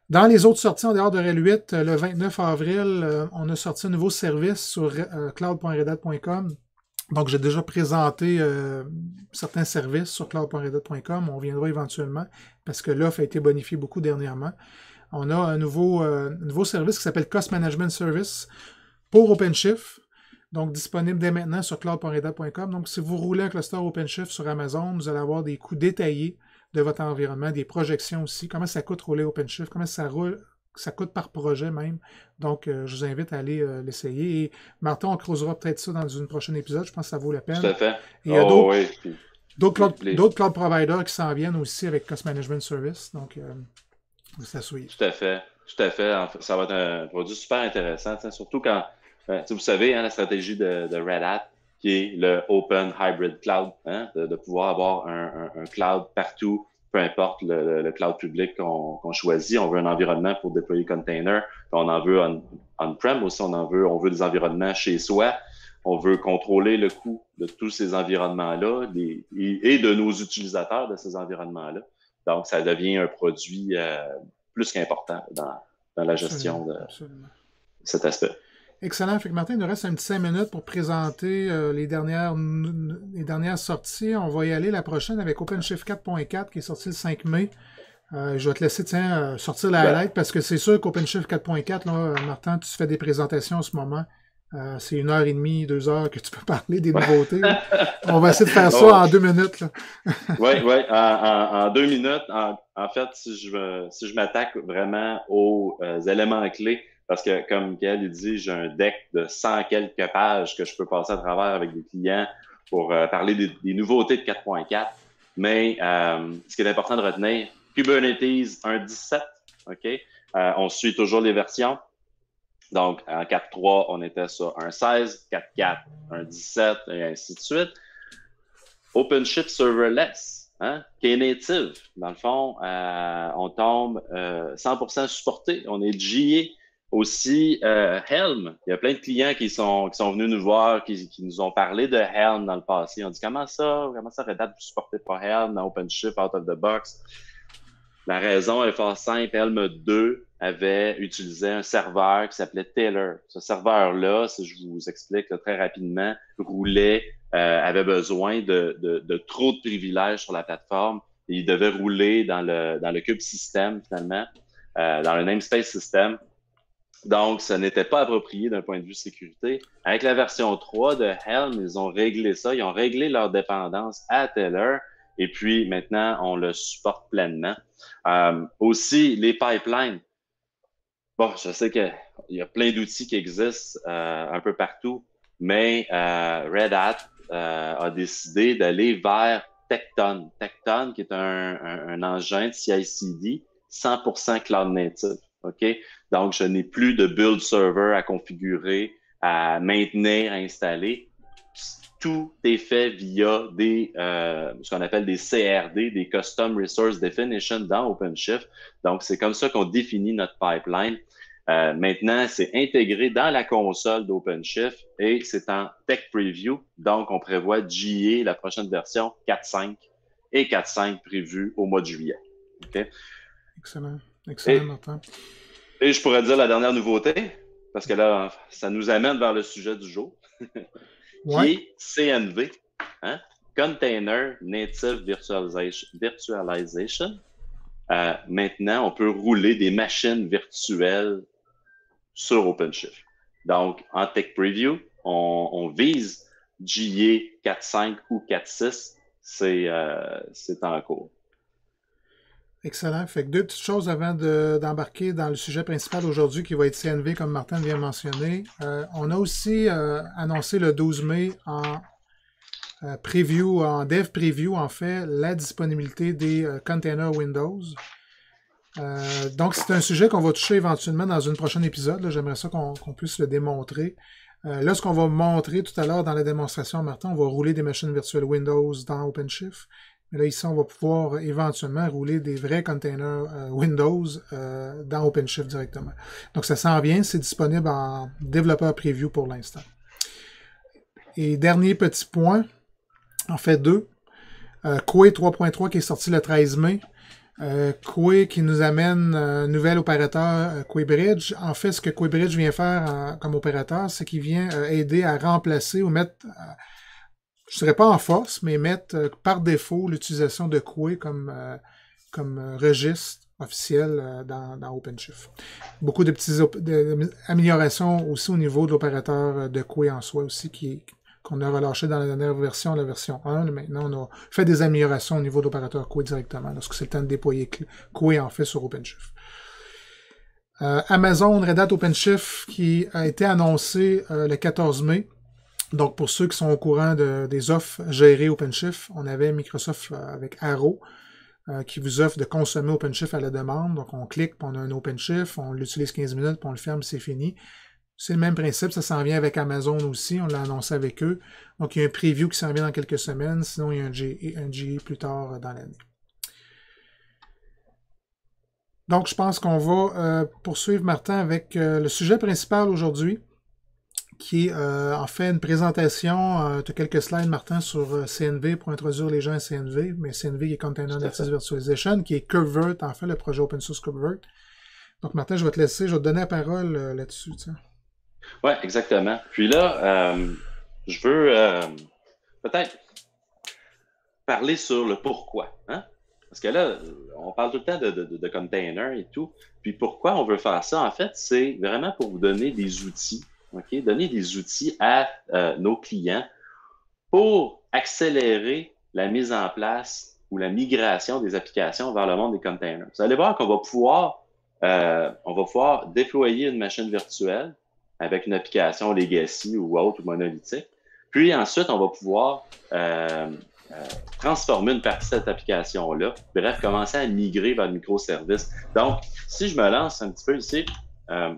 Dans les autres sorties en dehors de R H E L huit, le vingt-neuf avril, euh, on a sorti un nouveau service sur euh, cloud point red hat point com. Donc, j'ai déjà présenté euh, certains services sur cloud point red hat point com. On viendra éventuellement parce que l'offre a été bonifiée beaucoup dernièrement. On a un nouveau, euh, un nouveau service qui s'appelle Cost Management Service pour OpenShift. Donc, disponible dès maintenant sur cloud point red hat point com. Donc, si vous roulez un cluster OpenShift sur Amazon, vous allez avoir des coûts détaillés de votre environnement, des projections aussi, comment ça coûte rouler OpenShift, comment ça roule, ça coûte par projet même. Donc, euh, je vous invite à aller euh, l'essayer. Et Martin, on creusera peut-être ça dans un prochain épisode. Je pense que ça vaut la peine. Tout à fait. Et il y a oh, d'autres, oui. d'autres, cloud, les... d'autres cloud providers qui s'en viennent aussi avec Cost Management Service. Donc, euh, ça suit. Tout à fait. Tout à fait. Ça va être un produit super intéressant, surtout quand, euh, vous savez, hein, la stratégie de, de Red Hat, qui est le Open Hybrid Cloud, hein, de, de pouvoir avoir un, un, un cloud partout, peu importe le, le cloud public qu'on qu'on choisit. On veut un environnement pour déployer container, on en veut on-prem on aussi, on en veut, on veut des environnements chez soi. On veut contrôler le coût de tous ces environnements-là et, et de nos utilisateurs de ces environnements-là. Donc, ça devient un produit euh, plus qu'important dans, dans la gestion absolument, de absolument. cet aspect. Excellent. Fait que Martin, il nous reste un petit cinq minutes pour présenter euh, les, dernières, les dernières sorties. On va y aller la prochaine avec OpenShift quatre point quatre qui est sorti le cinq mai. Euh, je vais te laisser tiens, sortir la highlight ouais. parce que c'est sûr qu'OpenShift quatre point quatre, là, Martin, tu fais des présentations en ce moment. Euh, c'est une heure et demie, deux heures que tu peux parler des nouveautés. On va essayer de faire ça oh. en deux minutes. Oui, oui, en, en, en deux minutes. En, en fait, si je, si je m'attaque vraiment aux euh, éléments clés, parce que, comme Gaël dit, j'ai un deck de cent quelques pages que je peux passer à travers avec des clients pour euh, parler des, des nouveautés de quatre point quatre. Mais euh, ce qui est important de retenir, Kubernetes un point dix-sept, OK? Euh, on suit toujours les versions. Donc, en quatre point trois, on était sur un point seize, quatre point quatre, un point dix-sept, et ainsi de suite. OpenShift Serverless, hein, qui est native. Dans le fond, euh, on tombe euh, cent pour cent supporté. On est G A. Aussi, euh, Helm. Il y a plein de clients qui sont, qui sont venus nous voir, qui, qui nous ont parlé de Helm dans le passé. On dit, comment ça? Comment ça, Red Hat, vous supportez pas Helm dans OpenShift, out of the box? La raison est fort simple. Helm deux avait utilisé un serveur qui s'appelait Taylor. Ce serveur-là, si je vous explique là, très rapidement, roulait, euh, avait besoin de, de, de trop de privilèges sur la plateforme. Et il devait rouler dans le, dans le cube system, finalement, euh, dans le namespace system. Donc, ce n'était pas approprié d'un point de vue sécurité. Avec la version trois de Helm, ils ont réglé ça. Ils ont réglé leur dépendance à Taylor. Et puis, maintenant, on le supporte pleinement. Euh, aussi, les pipelines. Bon, je sais qu'il y a plein d'outils qui existent euh, un peu partout, mais euh, Red Hat euh, a décidé d'aller vers Tekton. Tekton, qui est un, un, un engin de C I C D cent pour cent cloud native. OK? Donc, je n'ai plus de build server à configurer, à maintenir, à installer. Tout est fait via des, euh, ce qu'on appelle des C R D, des Custom Resource Definition dans OpenShift. Donc, c'est comme ça qu'on définit notre pipeline. Euh, maintenant, c'est intégré dans la console d'OpenShift et c'est en Tech Preview. Donc, on prévoit G A, la prochaine version, quatre point cinq et quatre point cinq prévu au mois de juillet. Okay? Excellent. Excellent, Martin. Et, et je pourrais dire la dernière nouveauté, parce que là, ça nous amène vers le sujet du jour. qui ouais. est C N V, hein? Container Native Virtualization. virtualization. Euh, maintenant, on peut rouler des machines virtuelles sur OpenShift. Donc, en Tech Preview, on, on vise G A quatre point cinq ou quatre point six, c'est euh, en cours. Excellent. Fait que deux petites choses avant de, d'embarquer dans le sujet principal aujourd'hui qui va être C N V, comme Martin vient de mentionner. Euh, on a aussi euh, annoncé le douze mai en euh, preview, en dev preview, en fait, la disponibilité des euh, containers Windows. Euh, donc, c'est un sujet qu'on va toucher éventuellement dans un prochain épisode. J'aimerais ça qu'on qu'on puisse le démontrer. Euh, là, ce qu'on va montrer tout à l'heure dans la démonstration, Martin, on va rouler des machines virtuelles Windows dans OpenShift. Mais là, ici, on va pouvoir éventuellement rouler des vrais containers euh, Windows euh, dans OpenShift directement. Donc, ça s'en vient. C'est disponible en développeur preview pour l'instant. Et dernier petit point, en fait deux. Euh, Quay trois point trois qui est sorti le treize mai. Euh, Coué qui nous amène un nouvel opérateur, euh, QueBridge. En fait, ce que QueBridge vient faire en, comme opérateur, c'est qu'il vient euh, aider à remplacer ou mettre, euh, je dirais pas en force, mais mettre euh, par défaut l'utilisation de Coué comme, euh, comme euh, registre officiel euh, dans, dans OpenShift. Beaucoup de petites améliorations aussi au niveau de l'opérateur de Coué en soi aussi qui qu'on a relâché dans la dernière version, la version un. Maintenant, on a fait des améliorations au niveau de l'opérateur Coué directement, lorsque c'est le temps de déployer Coué en fait sur OpenShift. Euh, Amazon Red Hat OpenShift qui a été annoncé euh, le quatorze mai. Donc, pour ceux qui sont au courant de, des offres gérées OpenShift, on avait Microsoft euh, avec Arrow euh, qui vous offre de consommer OpenShift à la demande. Donc, on clique, puis on a un OpenShift, on l'utilise quinze minutes, puis on le ferme, c'est fini. C'est le même principe, ça s'en vient avec Amazon aussi, on l'a annoncé avec eux. Donc, il y a un preview qui s'en vient dans quelques semaines, sinon il y a un G A, un G A plus tard dans l'année. Donc, je pense qu'on va euh, poursuivre, Martin, avec euh, le sujet principal aujourd'hui, qui est euh, en fait une présentation, euh, tu as quelques slides, Martin, sur euh, C N V pour introduire les gens à C N V, mais C N V qui est Container Native Virtualization, qui est KubeVirt, en fait, le projet open source KubeVirt. Donc, Martin, je vais te laisser, je vais te donner la parole euh, là-dessus. Tiens. Oui, exactement. Puis là, euh, je veux euh, peut-être parler sur le pourquoi. Hein? Parce que là, on parle tout le temps de, de, de container et tout. Puis pourquoi on veut faire ça? En fait, c'est vraiment pour vous donner des outils, OK? Donner des outils à euh, nos clients pour accélérer la mise en place ou la migration des applications vers le monde des containers. Vous allez voir qu'on va pouvoir, euh, on va pouvoir déployer une machine virtuelle avec une application legacy ou autre ou monolithique. Puis ensuite, on va pouvoir euh, euh, transformer une partie de cette application-là. Bref, commencer à migrer vers le microservice. Donc, si je me lance un petit peu ici, euh,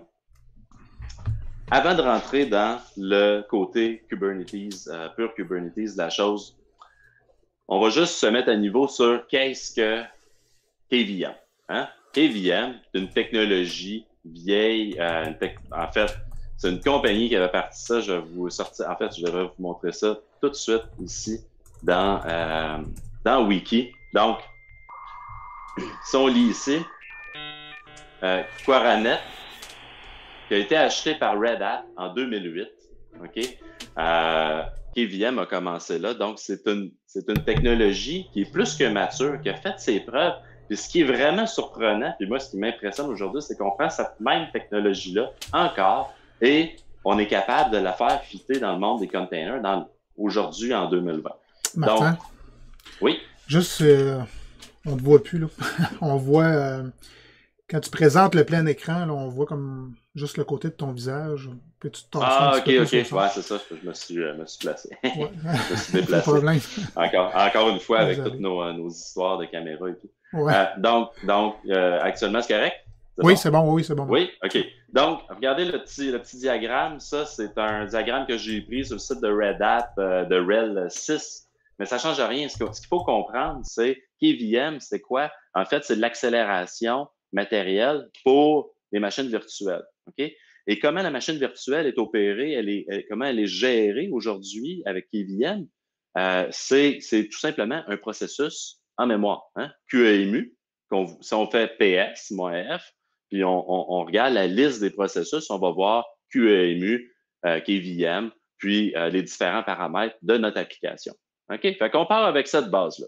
avant de rentrer dans le côté Kubernetes, euh, pure Kubernetes de la chose, on va juste se mettre à niveau sur qu'est-ce que K V M. Hein? K V M, c'est une technologie vieille, euh, une tec- en fait, c'est une compagnie qui avait parti ça. Je vais vous sortir. En fait, je devrais vous montrer ça tout de suite ici dans, euh, dans Wiki. Donc, si on lit ici, euh, Quaranet, qui a été acheté par Red Hat en deux mille huit. OK? Euh, K V M a commencé là. Donc, c'est une, c'est une technologie qui est plus que mature, qui a fait ses preuves. Puis ce qui est vraiment surprenant, puis moi, ce qui m'impressionne aujourd'hui, c'est qu'on prend cette même technologie-là encore et on est capable de la faire fitter dans le monde des containers dans, aujourd'hui, en deux mille vingt. Martin? Donc, oui? Juste, euh, on ne te voit plus, là. On voit, euh, quand tu présentes le plein écran, là, on voit comme juste le côté de ton visage. Puis tu te Ah, ok, ok. Ouais, c'est ça. Je me suis, euh, me suis placé. Ouais. Je me suis déplacé. Problème. Encore, encore une fois, avec Désolé. toutes nos, nos histoires de caméra et tout. Ouais. Euh, donc, donc euh, actuellement, c'est correct? Oui, bon? c'est bon, oui, c'est bon. Oui, OK. Donc, regardez le petit, le petit diagramme. Ça, c'est un diagramme que j'ai pris sur le site de Red Hat, euh, de R E L six. Mais ça ne change rien. Ce qu'il faut comprendre, c'est K V M, c'est quoi? En fait, c'est de l'accélération matérielle pour les machines virtuelles. OK? Et comment la machine virtuelle est opérée, elle est, elle, comment elle est gérée aujourd'hui avec K V M? Euh, c'est, c'est tout simplement un processus en mémoire. Hein? Q E M U, qu'on, si on fait P S, moins F, puis on, on, on regarde la liste des processus, on va voir Q E M U, euh, K V M, puis euh, les différents paramètres de notre application. OK? Fait qu'on part avec cette base-là.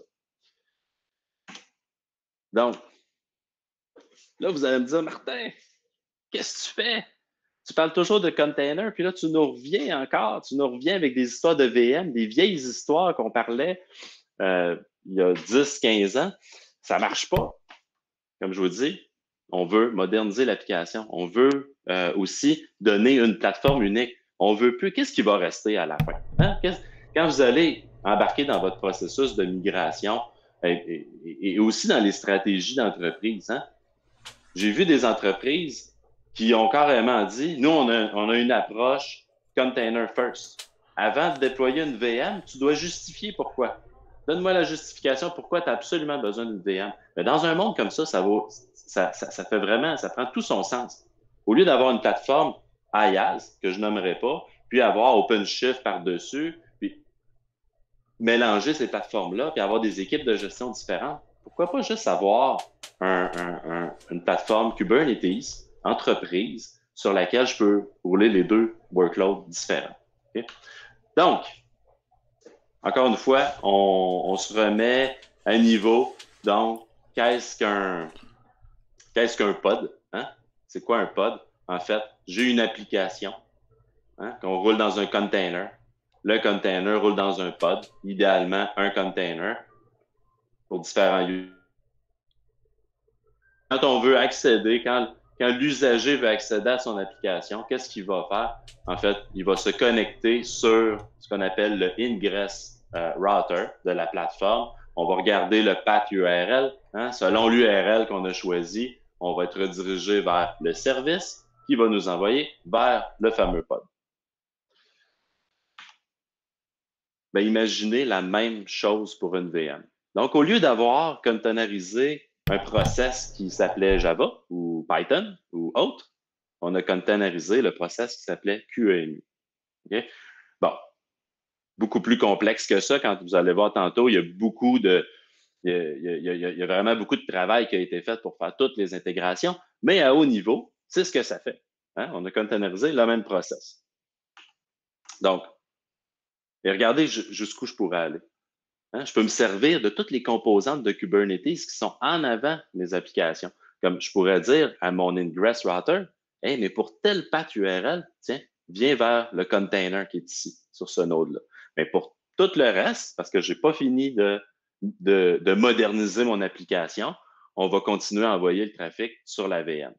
Donc, là, vous allez me dire, Martin, qu'est-ce que tu fais? Tu parles toujours de container, puis là, tu nous reviens encore, tu nous reviens avec des histoires de V M, des vieilles histoires qu'on parlait euh, il y a dix, quinze ans. Ça ne marche pas. Comme je vous dis, on veut moderniser l'application. On veut euh, aussi donner une plateforme unique. On veut plus. Qu'est-ce qui va rester à la fin? Hein? Quand vous allez embarquer dans votre processus de migration et, et, et aussi dans les stratégies d'entreprise, hein? J'ai vu des entreprises qui ont carrément dit, nous, on a, on a une approche container first. Avant de déployer une V M, tu dois justifier pourquoi. Donne-moi la justification pourquoi tu as absolument besoin d'une V M. Mais dans un monde comme ça, ça, vaut, ça, ça, ça fait vraiment, ça prend tout son sens. Au lieu d'avoir une plateforme IaaS, que je nommerai pas, puis avoir OpenShift par-dessus, puis mélanger ces plateformes-là, puis avoir des équipes de gestion différentes, pourquoi pas juste avoir un, un, un, une plateforme Kubernetes, entreprise, sur laquelle je peux rouler les deux workloads différents. Okay? Donc, encore une fois, on, on se remet à niveau. Donc, qu'est-ce qu'un qu'est-ce qu'un pod? Hein? C'est quoi un pod? En fait, j'ai une application hein, qu'on roule dans un container. Le container roule dans un pod, idéalement un container pour différents lieux. Quand on veut accéder, quand, quand l'usager veut accéder à son application, qu'est-ce qu'il va faire? En fait, il va se connecter sur ce qu'on appelle le ingress euh, router de la plateforme. On va regarder le path U R L. Hein? Selon l'U R L qu'on a choisi, on va être redirigé vers le service qui va nous envoyer vers le fameux pod. Ben, imaginez la même chose pour une V M. Donc, au lieu d'avoir containerisé un process qui s'appelait Java ou Python ou autre, on a containerisé le process qui s'appelait Q E M U. Okay? Bon, beaucoup plus complexe que ça. Quand vous allez voir tantôt, il y a beaucoup de, il y a, il y a, il y a vraiment beaucoup de travail qui a été fait pour faire toutes les intégrations, mais à haut niveau, c'est ce que ça fait. Hein? On a containerisé le même process. Donc, et regardez jusqu'où je pourrais aller. Hein? Je peux me servir de toutes les composantes de Kubernetes qui sont en avant mes applications. Comme je pourrais dire à mon ingress router, hey, mais pour tel path U R L, tiens, viens vers le container qui est ici, sur ce node-là. Mais pour tout le reste, parce que je n'ai pas fini de, de, de moderniser mon application, on va continuer à envoyer le trafic sur la V M.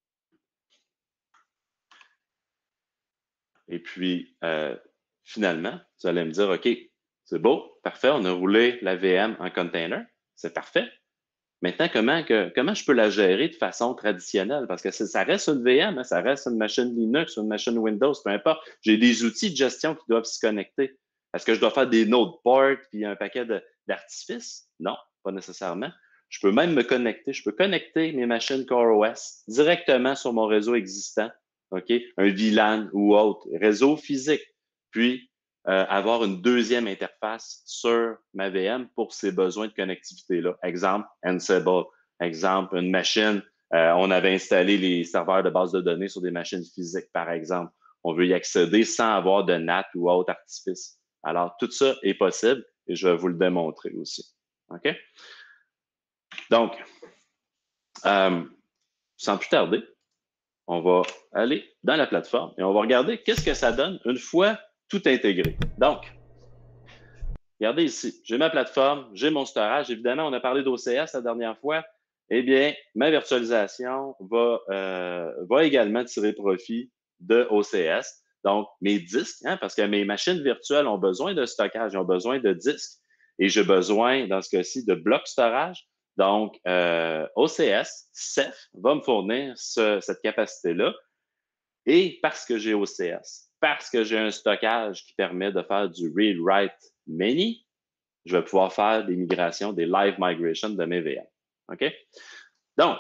Et puis, euh, finalement, vous allez me dire, OK, c'est beau, parfait, on a roulé la V M en container, c'est parfait. Maintenant, comment, que, comment je peux la gérer de façon traditionnelle? Parce que ça reste une V M, hein, ça reste une machine Linux, une machine Windows, peu importe. J'ai des outils de gestion qui doivent se connecter. Est-ce que je dois faire des node ports puis un paquet d'artifices? Non, pas nécessairement. Je peux même me connecter. Je peux connecter mes machines CoreOS directement sur mon réseau existant, OK? Un V LAN ou autre, réseau physique. Puis, euh, avoir une deuxième interface sur ma V M pour ces besoins de connectivité-là. Exemple, Ansible. Exemple, une machine, euh, on avait installé les serveurs de base de données sur des machines physiques, par exemple. On veut y accéder sans avoir de N A T ou autre artifice. Alors, tout ça est possible et je vais vous le démontrer aussi. OK? Donc, euh, sans plus tarder, on va aller dans la plateforme et on va regarder qu'est-ce que ça donne une fois tout intégré. Donc, regardez ici, j'ai ma plateforme, j'ai mon storage. Évidemment, on a parlé d'O C S la dernière fois. Eh bien, ma virtualisation va, euh, va également tirer profit de O C S. Donc, mes disques, hein, parce que mes machines virtuelles ont besoin de stockage, ont besoin de disques. Et j'ai besoin, dans ce cas-ci, de blocs storage. Donc, euh, O C S, Ceph, va me fournir ce, cette capacité-là. Et parce que j'ai O C S, parce que j'ai un stockage qui permet de faire du read-write many, je vais pouvoir faire des migrations, des live migrations de mes V M. OK? Donc,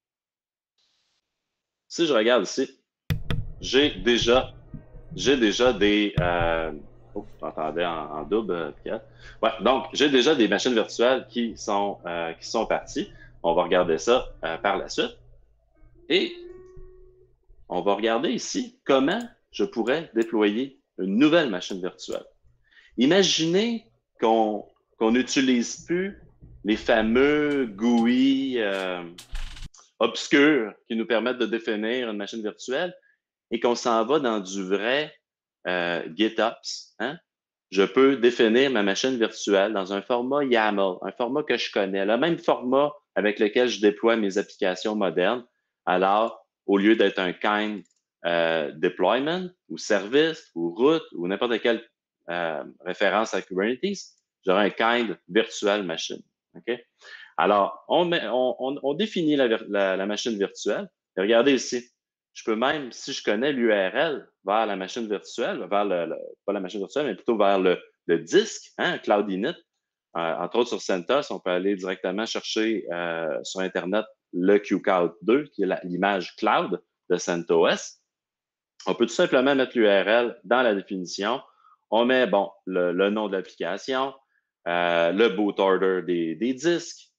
si je regarde ici, j'ai déjà, j'ai déjà des... Euh, oh, j'entendais en, en double, Pierre. Ouais, donc, j'ai déjà des machines virtuelles qui sont, euh, qui sont parties. On va regarder ça euh, par la suite. Et on va regarder ici comment je pourrais déployer une nouvelle machine virtuelle. Imaginez qu'on qu'on n'utilise plus les fameux G U I euh, obscurs qui nous permettent de définir une machine virtuelle et qu'on s'en va dans du vrai euh, GitOps. Hein? Je peux définir ma machine virtuelle dans un format YAML, un format que je connais, le même format avec lequel je déploie mes applications modernes. Alors, au lieu d'être un kind euh, deployment ou service ou route ou n'importe quelle euh, référence à Kubernetes, j'aurai un kind virtual machine. Okay? Alors, on, met, on, on, on définit la, la, la machine virtuelle. Et regardez ici, je peux même, si je connais l'U R L vers la machine virtuelle, vers le, le, pas la machine virtuelle, mais plutôt vers le, le disque, hein, Cloud Init, euh, entre autres sur CentOS, on peut aller directement chercher euh, sur Internet le Q Cloud deux, qui est l'image cloud de CentOS. On peut tout simplement mettre l'U R L dans la définition. On met, bon, le, le nom de l'application, euh, le boot order des, des disques,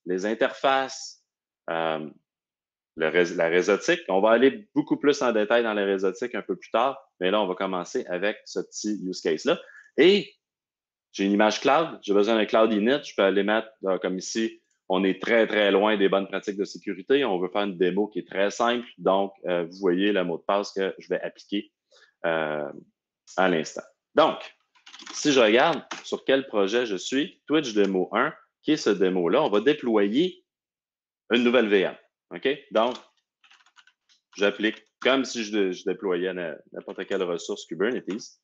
les interfaces, euh, le rés la réseautique. On va aller beaucoup plus en détail dans la réseautique un peu plus tard, mais là, on va commencer avec ce petit use case-là. Et j'ai une image cloud, j'ai besoin d'un cloud init, je peux aller mettre, euh, comme ici, on est très, très loin des bonnes pratiques de sécurité. On veut faire une démo qui est très simple. Donc, euh, vous voyez le mot de passe que je vais appliquer euh, à l'instant. Donc, si je regarde sur quel projet je suis, Twitch Demo un, qui est ce démo-là, on va déployer une nouvelle V M. OK? Donc, j'applique comme si je, je déployais n'importe quelle ressource Kubernetes.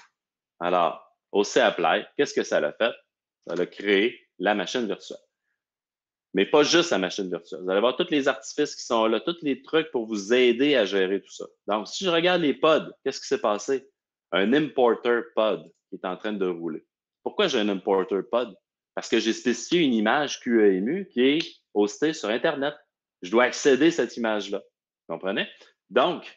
Alors, au C-Apply, qu'est-ce que ça a fait? Ça a créé la machine virtuelle. Mais pas juste la machine virtuelle. Vous allez voir tous les artifices qui sont là, tous les trucs pour vous aider à gérer tout ça. Donc, si je regarde les pods, qu'est-ce qui s'est passé? Un importer pod qui est en train de rouler. Pourquoi j'ai un importer pod? Parce que j'ai spécifié une image Q E M U qui est hostée sur Internet. Je dois accéder à cette image-là. Vous comprenez? Donc,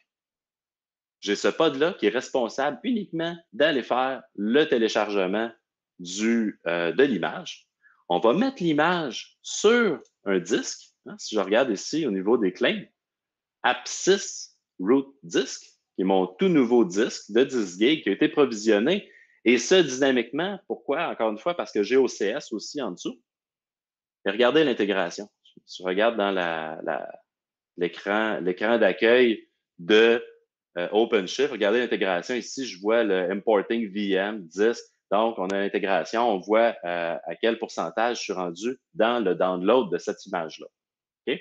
j'ai ce pod-là qui est responsable uniquement d'aller faire le téléchargement du, euh, de l'image. On va mettre l'image sur un disque. Hein, si je regarde ici au niveau des claims, app six root disk, qui est mon tout nouveau disque de dix gigs qui a été provisionné. Et ce, dynamiquement, pourquoi? Encore une fois, parce que j'ai O C S aussi en dessous. Et regardez l'intégration. Si je regarde dans la, la, l'écran, l'écran d'accueil de euh, OpenShift, regardez l'intégration. Ici, je vois le importing V M disk. Donc, on a l'intégration. On voit euh, à quel pourcentage je suis rendu dans le download de cette image-là. OK?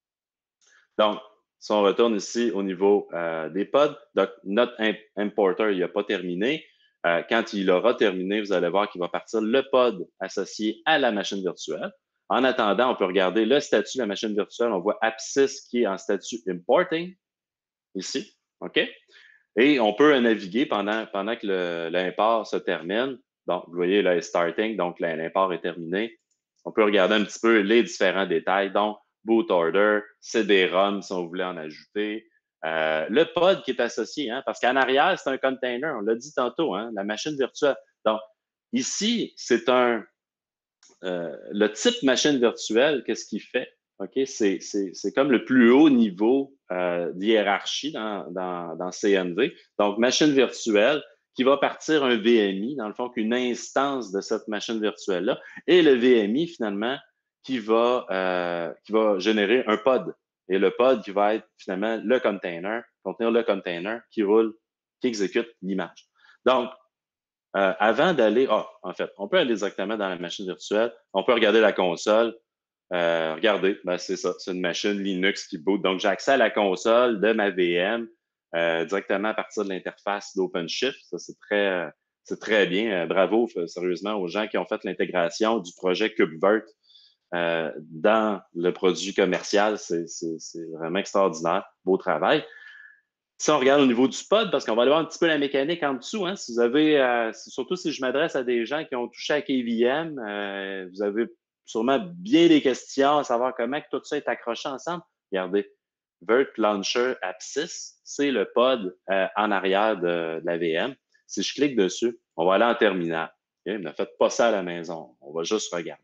Donc, si on retourne ici au niveau euh, des pods, donc notre importer, il n'a pas terminé. Euh, quand il aura terminé, vous allez voir qu'il va partir le pod associé à la machine virtuelle. En attendant, on peut regarder le statut de la machine virtuelle. On voit app six qui est en statut importing ici. OK? Et on peut naviguer pendant, pendant que l'import se termine. Donc, vous voyez, là, est starting, donc l'import est terminé. On peut regarder un petit peu les différents détails. Donc, boot order, C D-ROM si on voulait en ajouter. Euh, le pod qui est associé, hein, parce qu'en arrière, c'est un container, on l'a dit tantôt, hein, la machine virtuelle. Donc, ici, c'est un euh, le type machine virtuelle, qu'est-ce qu'il fait? OK, c'est comme le plus haut niveau euh, d'hiérarchie dans, dans, dans C N V. Donc, machine virtuelle qui va partir un V M I, dans le fond, qu'une instance de cette machine virtuelle-là, et le V M I, finalement, qui va, euh, qui va générer un pod. Et le pod qui va être, finalement, le container, contenir le container qui roule, qui exécute l'image. Donc, Euh, avant d'aller, ah, en fait, on peut aller directement dans la machine virtuelle. On peut regarder la console. Euh, regardez, ben c'est ça, c'est une machine Linux qui boot. Donc, j'ai accès à la console de ma V M euh, directement à partir de l'interface d'OpenShift. Ça, c'est très, c'est très bien. Euh, bravo, sérieusement, aux gens qui ont fait l'intégration du projet KubeVirt euh, dans le produit commercial. C'est vraiment extraordinaire. Beau travail. Si on regarde au niveau du pod, parce qu'on va aller voir un petit peu la mécanique en dessous, hein, si vous avez, euh, surtout si je m'adresse à des gens qui ont touché à K V M, euh, vous avez sûrement bien des questions à savoir comment tout ça est accroché ensemble. Regardez, Virt Launcher App six, c'est le pod euh, en arrière de, de la V M. Si je clique dessus, on va aller en terminal. Okay? Ne faites pas ça à la maison, on va juste regarder.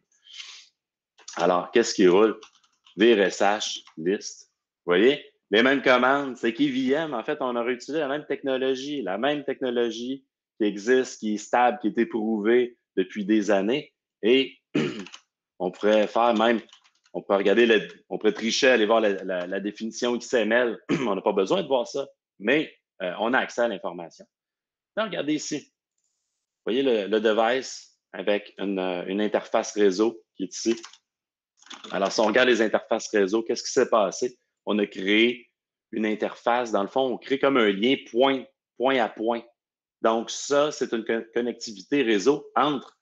Alors, qu'est-ce qui roule? V R S H, list. Vous voyez? Les mêmes commandes, c'est K V M. En fait, on aurait utilisé la même technologie, la même technologie qui existe, qui est stable, qui est éprouvée depuis des années. Et on pourrait faire même, on pourrait regarder, le, on pourrait tricher, aller voir la, la, la définition X M L. On n'a pas besoin de voir ça, mais euh, on a accès à l'information. Regardez ici. Vous voyez le, le device avec une, une interface réseau qui est ici. Alors, si on regarde les interfaces réseau, qu'est-ce qui s'est passé? On a créé une interface. Dans le fond, on crée comme un lien point, point à point. Donc, ça, c'est une connectivité réseau entre,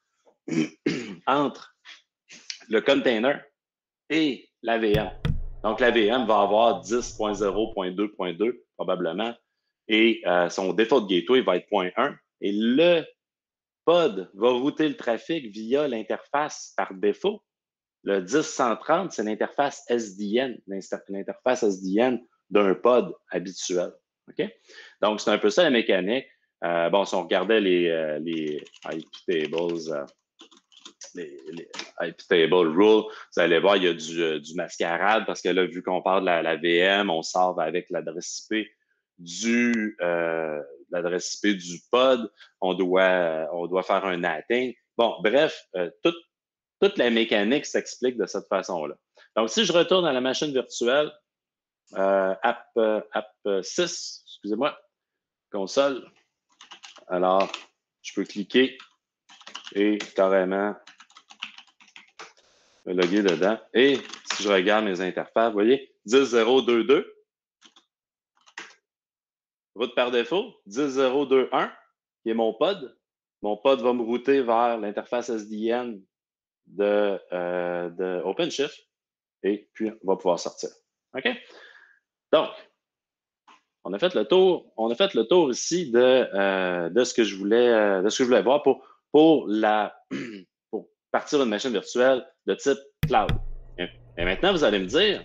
entre le container et la V M. Donc, la V M va avoir dix point zéro point deux point deux probablement et euh, son default gateway va être point un. Et le pod va router le trafic via l'interface par défaut. Le dix cent trente, c'est l'interface S D N, l'interface S D N d'un pod habituel. Okay? Donc, c'est un peu ça la mécanique. Euh, bon, si on regardait les, euh, les I P tables, euh, les, les Iptable Rule, vous allez voir, il y a du, du mascarade parce que là, vu qu'on parle de la, la V M, on sort avec l'adresse I P du euh, l'adresse I P du pod, on doit, on doit faire un natting. Bon, bref, euh, tout, toute la mécanique s'explique de cette façon-là. Donc, si je retourne à la machine virtuelle, euh, app, euh, app six, excusez-moi, console, alors, je peux cliquer et carrément me loguer dedans. Et si je regarde mes interfaces, vous voyez, dix zéro deux deux, route par défaut, dix zéro deux un, qui est mon pod. Mon pod va me router vers l'interface S D N de, euh, de OpenShift et puis on va pouvoir sortir. OK? Donc, on a fait le tour, on a fait le tour ici de, euh, de ce que je voulais, euh, de ce que je voulais voir pour, pour la pour partir d'une machine virtuelle de type cloud. Et, et maintenant, vous allez me dire,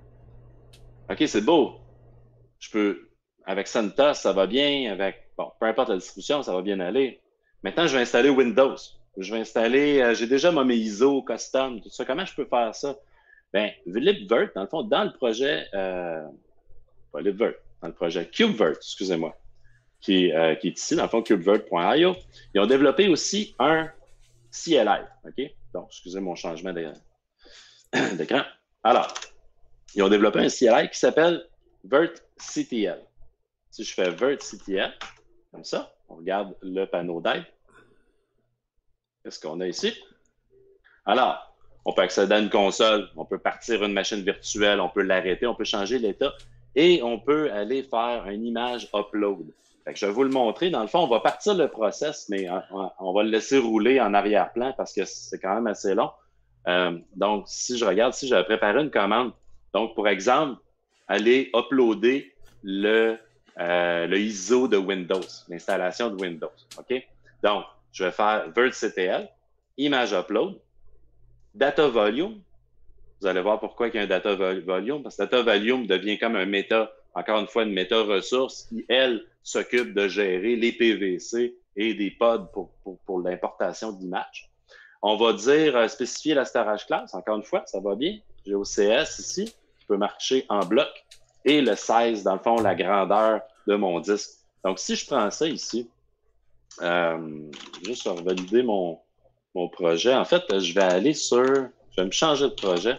OK, c'est beau. Je peux, avec CentOS, ça va bien, avec, bon, peu importe la distribution, ça va bien aller. Maintenant, je vais installer Windows. Je vais installer, euh, j'ai déjà mon I S O, custom, tout ça. Comment je peux faire ça? Bien, libvirt, dans le fond, dans le projet, euh, pas libvirt, dans le projet KubeVirt, excusez-moi, qui, euh, qui est ici, dans le fond, kubevirt point i o, ils ont développé aussi un C L I, OK? Donc, excusez mon changement d'écran. Alors, ils ont développé un C L I qui s'appelle VirtCTL. Si je fais VirtCTL, comme ça, on regarde le panneau d'aide. Qu'est-ce qu'on a ici? Alors, on peut accéder à une console, on peut partir une machine virtuelle, on peut l'arrêter, on peut changer l'état et on peut aller faire une image upload. Fait que je vais vous le montrer. Dans le fond, on va partir le process, mais on, on va le laisser rouler en arrière-plan parce que c'est quand même assez long. Euh, donc, si je regarde, si j'avais préparé une commande, donc, pour exemple, aller uploader le, euh, le I S O de Windows, l'installation de Windows. OK? Donc, je vais faire VirtCTL, image upload, data volume. Vous allez voir pourquoi il y a un data volume, parce que data volume devient comme un méta, encore une fois, une méta-ressource qui, elle, s'occupe de gérer les P V C et des pods pour, pour, pour l'importation d'images. On va dire euh, spécifier la storage class, encore une fois, ça va bien. J'ai O C S ici, qui peut marcher en bloc, et le size, dans le fond, la grandeur de mon disque. Donc, si je prends ça ici, euh, juste pour valider mon, mon projet, en fait, je vais aller sur, je vais me changer de projet.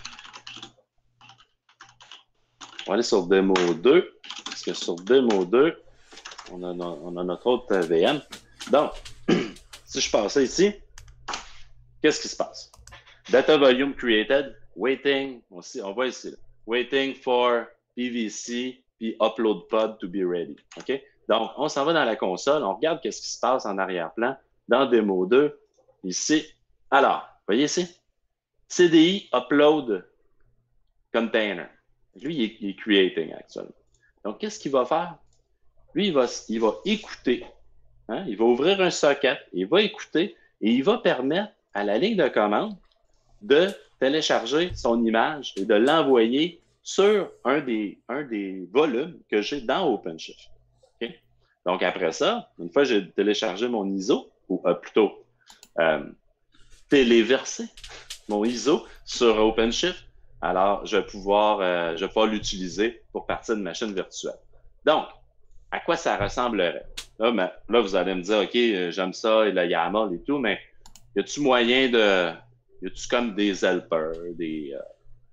On va aller sur démo deux, parce que sur démo deux, on a, on a notre autre V M. Donc, si je passe ça ici, qu'est-ce qui se passe? Data volume created, waiting, on, on voit ici, là, waiting for P V C, puis upload pod to be ready. OK? Donc, on s'en va dans la console, on regarde qu'est-ce qui se passe en arrière-plan dans démo deux, ici. Alors, voyez ici, C D I upload container. Lui, il est, il est creating actuellement. Donc, qu'est-ce qu'il va faire? Lui, il va, il va écouter. Hein? Il va ouvrir un socket, il va écouter et il va permettre à la ligne de commande de télécharger son image et de l'envoyer sur un des, un des volumes que j'ai dans OpenShift. Okay? Donc, après ça, une fois que j'ai téléchargé mon I S O, ou euh, plutôt euh, téléversé mon I S O sur OpenShift, alors je vais pouvoir, euh, je vais pouvoir l'utiliser pour partir de machine virtuelle. Donc, à quoi ça ressemblerait? Là, mais, là vous allez me dire, OK, j'aime ça, et le YAML et tout, mais y a-tu moyen de... Y a-tu comme des helpers, des, euh,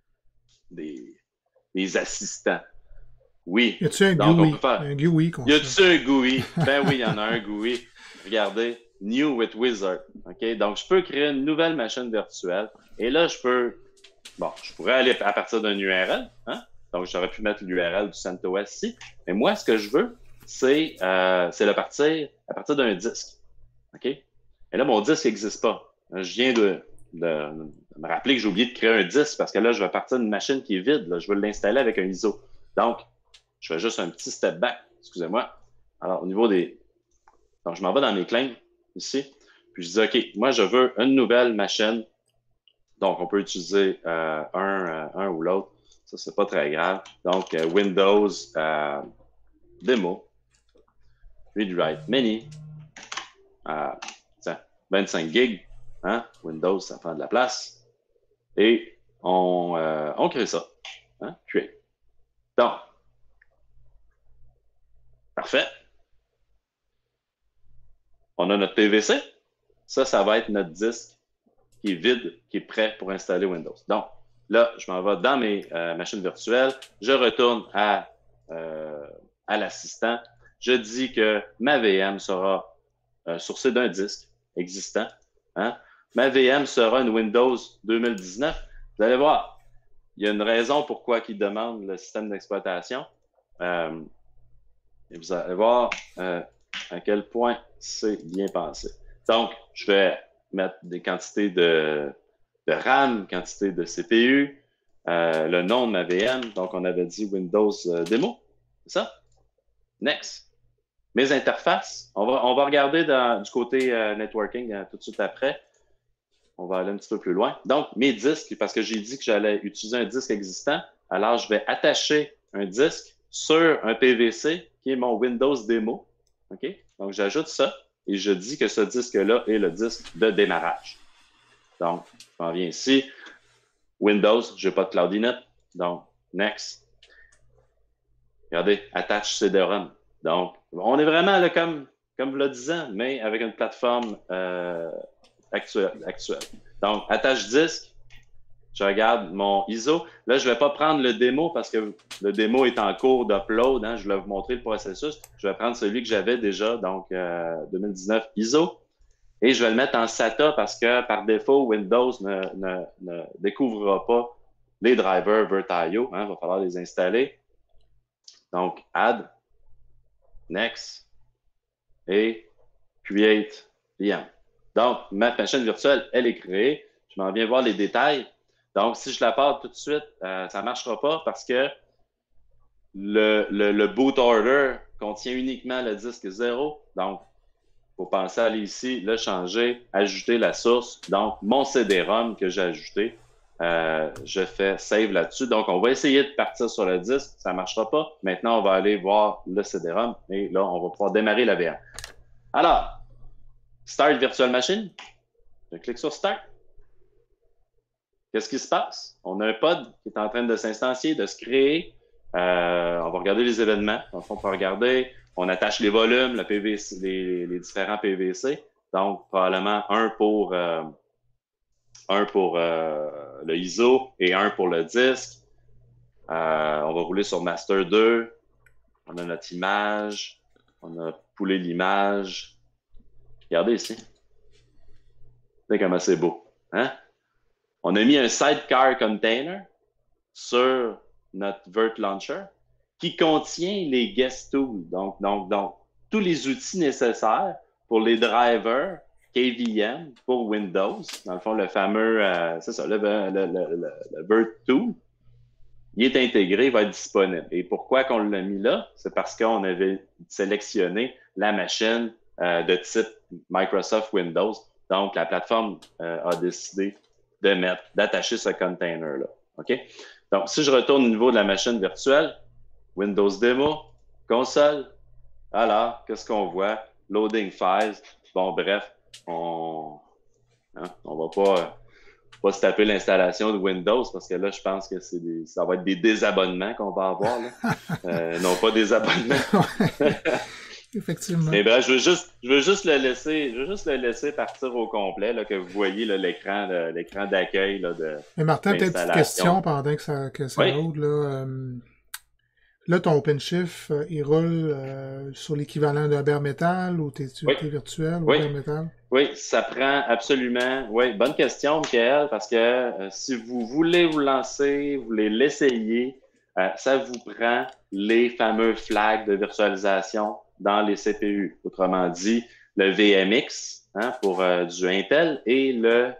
des, des assistants? Oui. Y a-tu un Donc, G U I? on peut faire... Un G U I qu'on Y a-tu un G U I? Ben oui, il y en a un G U I. Regardez, New with Wizard. OK? Donc, je peux créer une nouvelle machine virtuelle. Et là, je peux... Bon, je pourrais aller à partir d'un U R L. Hein? Donc, j'aurais pu mettre l'U R L du CentOS ici. Mais moi, ce que je veux, c'est euh, le partir à partir d'un disque. OK? Et là, mon disque n'existe pas. Je viens de... De, de me rappeler que j'ai oublié de créer un disque parce que là, je vais partir d'une machine qui est vide. Là. Je veux l'installer avec un I S O. Donc, je fais juste un petit step back. Excusez-moi. Alors, au niveau des... Donc, je m'en vais dans mes claims ici. Puis, je dis, OK, moi, je veux une nouvelle machine. Donc, on peut utiliser euh, un, euh, un ou l'autre. Ça, c'est pas très grave. Donc, euh, Windows euh, Demo. Read Write Mini. Euh, tiens, vingt-cinq gigs. Hein? Windows, ça prend de la place. Et on, euh, on crée ça. Hein? Create. Donc, parfait. On a notre P V C. Ça, ça va être notre disque qui est vide, qui est prêt pour installer Windows. Donc, là, je m'en vais dans mes euh, machines virtuelles. Je retourne à, euh, à l'assistant. Je dis que ma V M sera euh, sourcée d'un disque existant. Hein? Ma V M sera une Windows deux mille dix-neuf. Vous allez voir, il y a une raison pourquoi il demande le système d'exploitation. Euh, et vous allez voir euh, à quel point c'est bien pensé. Donc, je vais mettre des quantités de, de RAM, quantité de C P U, euh, le nom de ma V M. Donc, on avait dit Windows euh, Demo. C'est ça? Next. Mes interfaces. On va, on va regarder dans, du côté euh, networking euh, tout de suite après. On va aller un petit peu plus loin. Donc, mes disques, parce que j'ai dit que j'allais utiliser un disque existant, alors je vais attacher un disque sur un P V C qui est mon Windows Demo. OK? Donc, j'ajoute ça et je dis que ce disque-là est le disque de démarrage. Donc, on vient ici. Windows, je n'ai pas de Cloud Init. Donc, next. Regardez, attache C D-ROM. Donc, on est vraiment là comme, comme vous le disais, mais avec une plateforme euh, actuelle, actuelle. Donc, attache disque. Je regarde mon I S O. Là, je ne vais pas prendre le démo parce que le démo est en cours d'upload. Hein. Je vais vous montrer le processus. Je vais prendre celui que j'avais déjà, donc euh, deux mille dix-neuf I S O. Et je vais le mettre en SATA parce que par défaut, Windows ne, ne, ne découvrira pas les drivers VirtIO. Hein. Il va falloir les installer. Donc, Add, Next et Create V M. Donc, ma machine virtuelle, elle est créée. Je m'en viens voir les détails. Donc, si je la pars tout de suite, euh, ça ne marchera pas parce que le, le, le boot order contient uniquement le disque zéro. Donc, il faut penser à aller ici, le changer, ajouter la source. Donc, mon C D-ROM que j'ai ajouté, euh, je fais save là-dessus. Donc, on va essayer de partir sur le disque. Ça ne marchera pas. Maintenant, on va aller voir le C D-ROM et là, on va pouvoir démarrer la V M. Alors, Start Virtual Machine. Je clique sur Start. Qu'est-ce qui se passe? On a un pod qui est en train de s'instancier, de se créer. Euh, on va regarder les événements. Donc, on peut regarder, on attache les volumes, le P V C, les, les différents P V C. Donc, probablement un pour, euh, un pour euh, le I S O et un pour le disque. Euh, on va rouler sur Master deux. On a notre image. On a poulé l'image. Regardez ici. Regardez comment c'est beau. Hein? On a mis un sidecar container sur notre Virt Launcher qui contient les guest tools, donc, donc, donc tous les outils nécessaires pour les drivers K V M pour Windows. Dans le fond, le fameux, euh, c'est ça, le, le, le, le, le Virt Tool, il est intégré, il va être disponible. Et pourquoi qu'on l'a mis là? C'est parce qu'on avait sélectionné la machine euh, de type Microsoft Windows. Donc, la plateforme euh, a décidé de mettre, d'attacher ce container-là. OK? Donc, si je retourne au niveau de la machine virtuelle, Windows Demo, console, alors, qu'est-ce qu'on voit? Loading files. Bon, bref, on hein, on va pas, pas se taper l'installation de Windows parce que là, je pense que c'est des, ça va être des désabonnements qu'on va avoir. Là. euh, non, pas des abonnements. Effectivement. Mais bref, je veux juste, je veux juste le laisser, je veux juste le laisser partir au complet, là, que vous voyez l'écran, l'écran d'accueil de. Mais Martin, peut-être une petite question pendant que ça, que ça oui. roule. Là, euh, là, ton OpenShift, euh, il roule euh, sur l'équivalent d'un bare metal ou t'es oui. virtuel ou oui. bare metal? Oui, ça prend absolument. Oui, bonne question, Michael, parce que euh, si vous voulez vous lancer, vous voulez l'essayer, euh, ça vous prend les fameux flags de virtualisation dans les C P U. Autrement dit, le V M X hein, pour euh, du Intel et le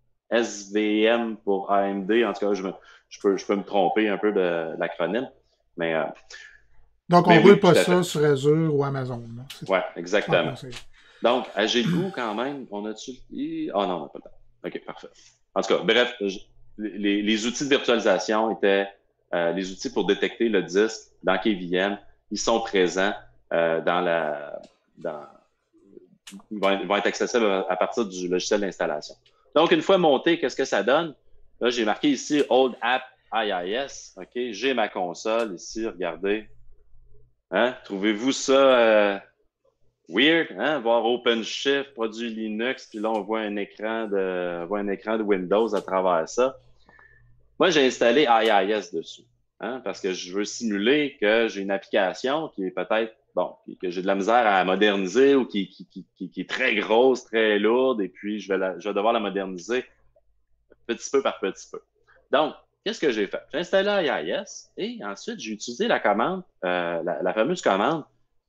S V M pour A M D. En tout cas, je, me, je, peux, je peux me tromper un peu de, de l'acronyme. Mais, euh, Donc, on ne roule oui, pas ça sur Azure ou Amazon. Oui, exactement. Donc, à G-Goo, quand même, on a-tu... Ah oh, non, on n'a pas le temps. OK, parfait. En tout cas, bref, je... les, les outils de virtualisation étaient euh, les outils pour détecter le disque dans K V M. Ils sont présents euh, dans la... Dans... Ils, vont être, ils vont être accessibles à partir du logiciel d'installation. Donc, une fois monté, qu'est-ce que ça donne? Là, j'ai marqué ici Old App I I S. OK, j'ai ma console ici, regardez. Hein? Trouvez-vous ça euh, weird, hein? Voir OpenShift, produit Linux, puis là, on voit un écran de, on voit un écran de Windows à travers ça. Moi, j'ai installé I I S dessus, hein? Parce que je veux simuler que j'ai une application qui est peut-être, bon, que j'ai de la misère à moderniser ou qui, qui, qui, qui est très grosse, très lourde, et puis je vais, la, je vais devoir la moderniser petit peu par petit peu. Donc, qu'est-ce que j'ai fait? J'ai installé I I S et ensuite, j'ai utilisé la commande, euh, la, la fameuse commande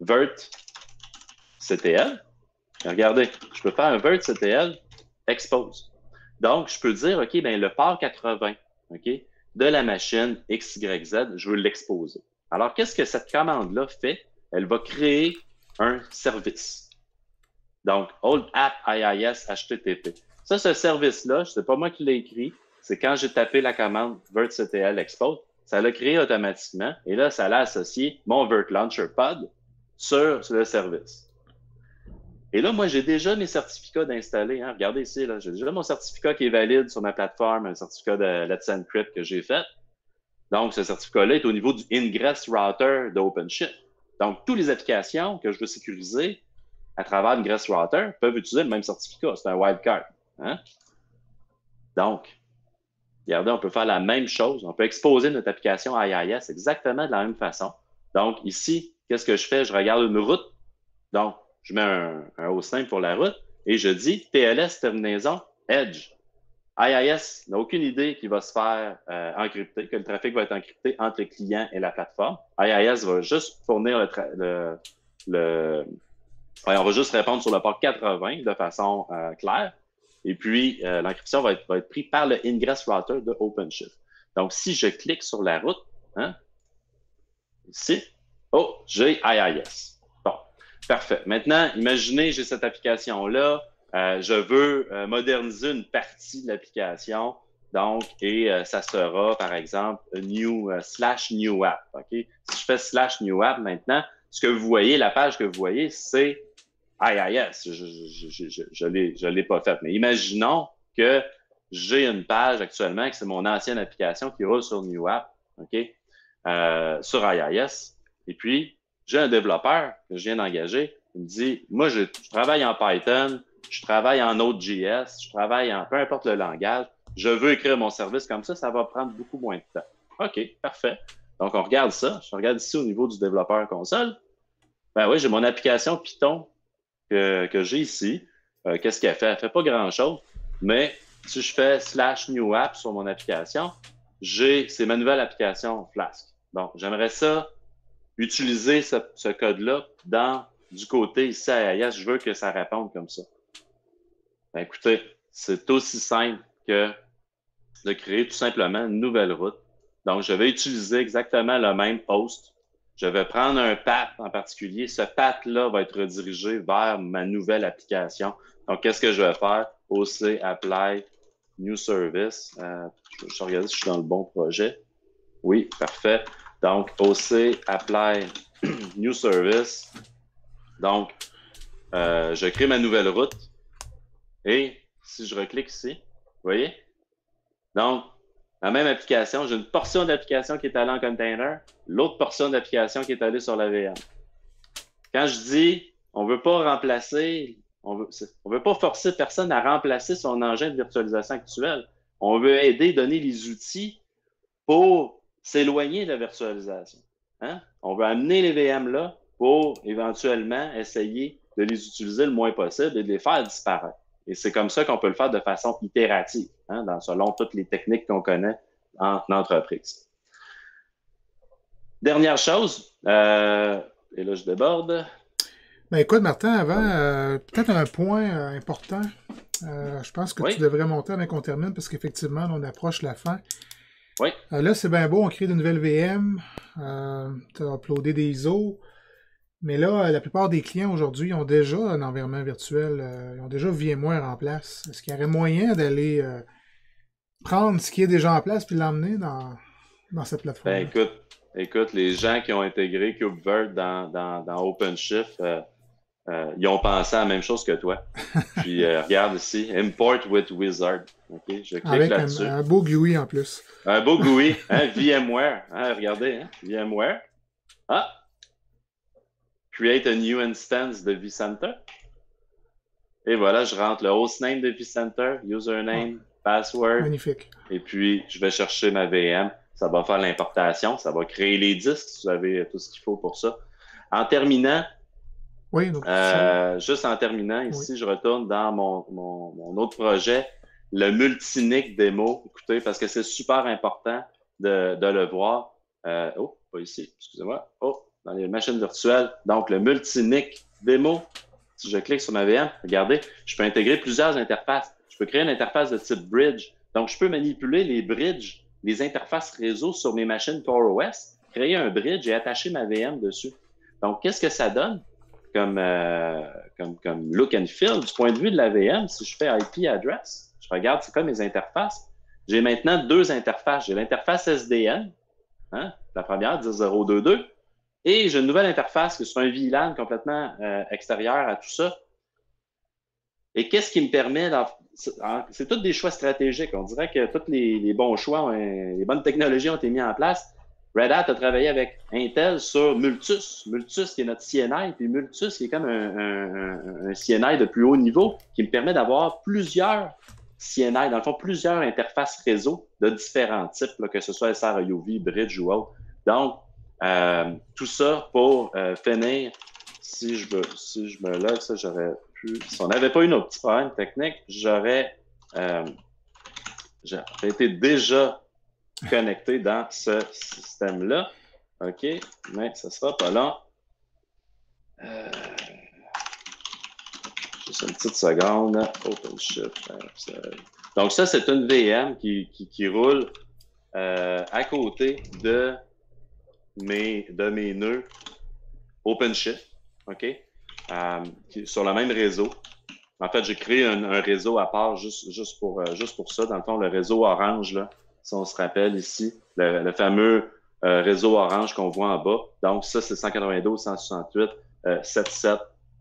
virtctl. Regardez, je peux faire un virtctl expose. Donc, je peux dire, OK, ben, le port quatre-vingts, OK, de la machine X Y Z, je veux l'exposer. Alors, qu'est-ce que cette commande-là fait? Elle va créer un service. Donc, Old App I I S H T T P. Ça, ce service-là, ce n'est pas moi qui l'ai écrit, c'est quand j'ai tapé la commande virtctl export, ça l'a créé automatiquement et là, ça l'a associé mon Virt Launcher Pod sur, sur le service. Et là, moi, j'ai déjà mes certificats d'installer. Hein. Regardez ici, là, j'ai déjà mon certificat qui est valide sur ma plateforme, un certificat de Let's Encrypt que j'ai fait. Donc, ce certificat-là est au niveau du Ingress Router d'OpenShift. Donc, toutes les applications que je veux sécuriser à travers Ingress Router peuvent utiliser le même certificat. C'est un wildcard. Hein? Donc, regardez, on peut faire la même chose. On peut exposer notre application I I S exactement de la même façon. Donc, ici, qu'est-ce que je fais? Je regarde une route. Donc, je mets un, un hostname pour la route et je dis T L S terminaison Edge. I I S n'a aucune idée qu'il va se faire euh, encrypter, que le trafic va être encrypté entre le client et la plateforme. I I S va juste fournir le, le, le ouais, on va juste répondre sur le port quatre-vingts de façon euh, claire. Et puis, euh, l'encryption va être, va être prise par le Ingress Router de OpenShift. Donc, si je clique sur la route, hein, ici, oh, j'ai I I S. Bon, parfait. Maintenant, imaginez, j'ai cette application-là. Euh, je veux euh, moderniser une partie de l'application. Donc, et euh, ça sera, par exemple, new, euh, slash new app. OK? Si je fais slash new app maintenant, ce que vous voyez, la page que vous voyez, c'est I I S. Je ne l'ai pas fait. Mais imaginons que j'ai une page actuellement, que c'est mon ancienne application qui roule sur New App, OK? Euh, sur I I S. Et puis, j'ai un développeur que je viens d'engager. Il me dit, moi, je, je travaille en Python, je travaille en Node.js, je travaille en peu importe le langage. Je veux écrire mon service comme ça, ça va prendre beaucoup moins de temps. OK, parfait. Donc, on regarde ça. Je regarde ici au niveau du développeur console. Ben oui, j'ai mon application Python que, que j'ai ici. Euh, qu'est-ce qu'elle fait? Elle ne fait pas grand-chose, mais si je fais slash new app sur mon application, j'ai, c'est ma nouvelle application Flask. Donc, j'aimerais ça, utiliser ce, ce code-là dans du côté ici à I I S. Je veux que ça réponde comme ça. Ben, écoutez, c'est aussi simple que de créer tout simplement une nouvelle route. Donc, je vais utiliser exactement le même host. Je vais prendre un path en particulier. Ce path-là va être redirigé vers ma nouvelle application. Donc, qu'est-ce que je vais faire? O C apply new service. Euh, je vais regarder si je suis dans le bon projet. Oui, parfait. Donc, O C apply new service. Donc, euh, je crée ma nouvelle route. Et si je reclique ici, vous voyez? Donc, la même application, j'ai une portion d'application qui est allée en container, l'autre portion d'application qui est allée sur la V M. Quand je dis, on ne veut pas remplacer, on veut, on veut pas forcer personne à remplacer son engin de virtualisation actuel. On veut aider, donner les outils pour s'éloigner de la virtualisation. Hein? On veut amener les V M là pour éventuellement essayer de les utiliser le moins possible et de les faire disparaître. Et c'est comme ça qu'on peut le faire de façon itérative, hein, dans, selon toutes les techniques qu'on connaît en entreprise. Dernière chose, euh, et là je déborde. Ben écoute, Martin, avant, euh, peut-être un point euh, important. Euh, je pense que oui. Tu devrais monter avant qu'on termine parce qu'effectivement, on approche la fin. Oui. Euh, là, c'est bien beau, on crée de nouvelles V M, euh, tu as uploadé des I S O. Mais là, la plupart des clients aujourd'hui ont déjà un environnement virtuel, euh, ils ont déjà VMware en place. Est-ce qu'il y aurait moyen d'aller euh, prendre ce qui est déjà en place puis l'emmener dans, dans cette plateforme? Ben, écoute, écoute, les gens qui ont intégré KubeVirt dans, dans, dans OpenShift, euh, euh, ils ont pensé à la même chose que toi. Puis, euh, regarde ici, Import with Wizard. OK, je clique Avec un, là-dessus. un beau G U I en plus. Un beau G U I, hein, VMware. Hein, regardez, hein, VMware. Ah! Create a new instance de vCenter. Et voilà, je rentre le hostname de vCenter, username, Ah, password. magnifique. Et puis, je vais chercher ma V M. Ça va faire l'importation. Ça va créer les disques si vous avez tout ce qu'il faut pour ça. En terminant, Oui, donc, euh, juste en terminant, ici, oui. je retourne dans mon, mon, mon autre projet, le Multinic démo. Écoutez, parce que c'est super important de, de le voir. Euh, oh, pas ici, excusez-moi. Oh, dans les machines virtuelles. Donc, le Multinic démo. Si je clique sur ma V M, regardez, je peux intégrer plusieurs interfaces. Je peux créer une interface de type bridge. Donc, je peux manipuler les bridges, les interfaces réseau sur mes machines CoreOS, créer un bridge et attacher ma V M dessus. Donc, qu'est-ce que ça donne comme, euh, comme, comme look and feel du point de vue de la V M? Si je fais I P address, je regarde, c'est comme mes interfaces. J'ai maintenant deux interfaces. J'ai l'interface S D N, hein, la première, dix zéro deux deux. Et j'ai une nouvelle interface qui est sur un V LAN complètement euh, extérieur à tout ça. Et qu'est-ce qui me permet... C'est tous des choix stratégiques. On dirait que tous les, les bons choix, les bonnes technologies ont été mis en place. Red Hat a travaillé avec Intel sur Multus. Multus qui est notre C N I, puis Multus qui est comme un, un, un C N I de plus haut niveau qui me permet d'avoir plusieurs C N I, dans le fond, plusieurs interfaces réseau de différents types, là, que ce soit S R I O V, Bridge ou autre. Donc, Euh, tout ça pour euh, finir, si je, me, si je me log, ça j'aurais pu, si on n'avait pas eu nos petits problèmes techniques, j'aurais euh, été déjà connecté dans ce système-là. OK, mais ça sera pas long. Euh, juste une petite seconde. OpenShift. Donc ça, c'est une V M qui, qui, qui roule euh, à côté de Mes, de mes nœuds OpenShift, OK? Euh, qui, sur le même réseau. En fait, j'ai créé un, un réseau à part juste, juste, pour, euh, juste pour ça. Dans le fond, le réseau orange, là, si on se rappelle ici, le, le fameux euh, réseau orange qu'on voit en bas. Donc, ça, c'est cent quatre-vingt-douze cent soixante-huit euh, soixante-sept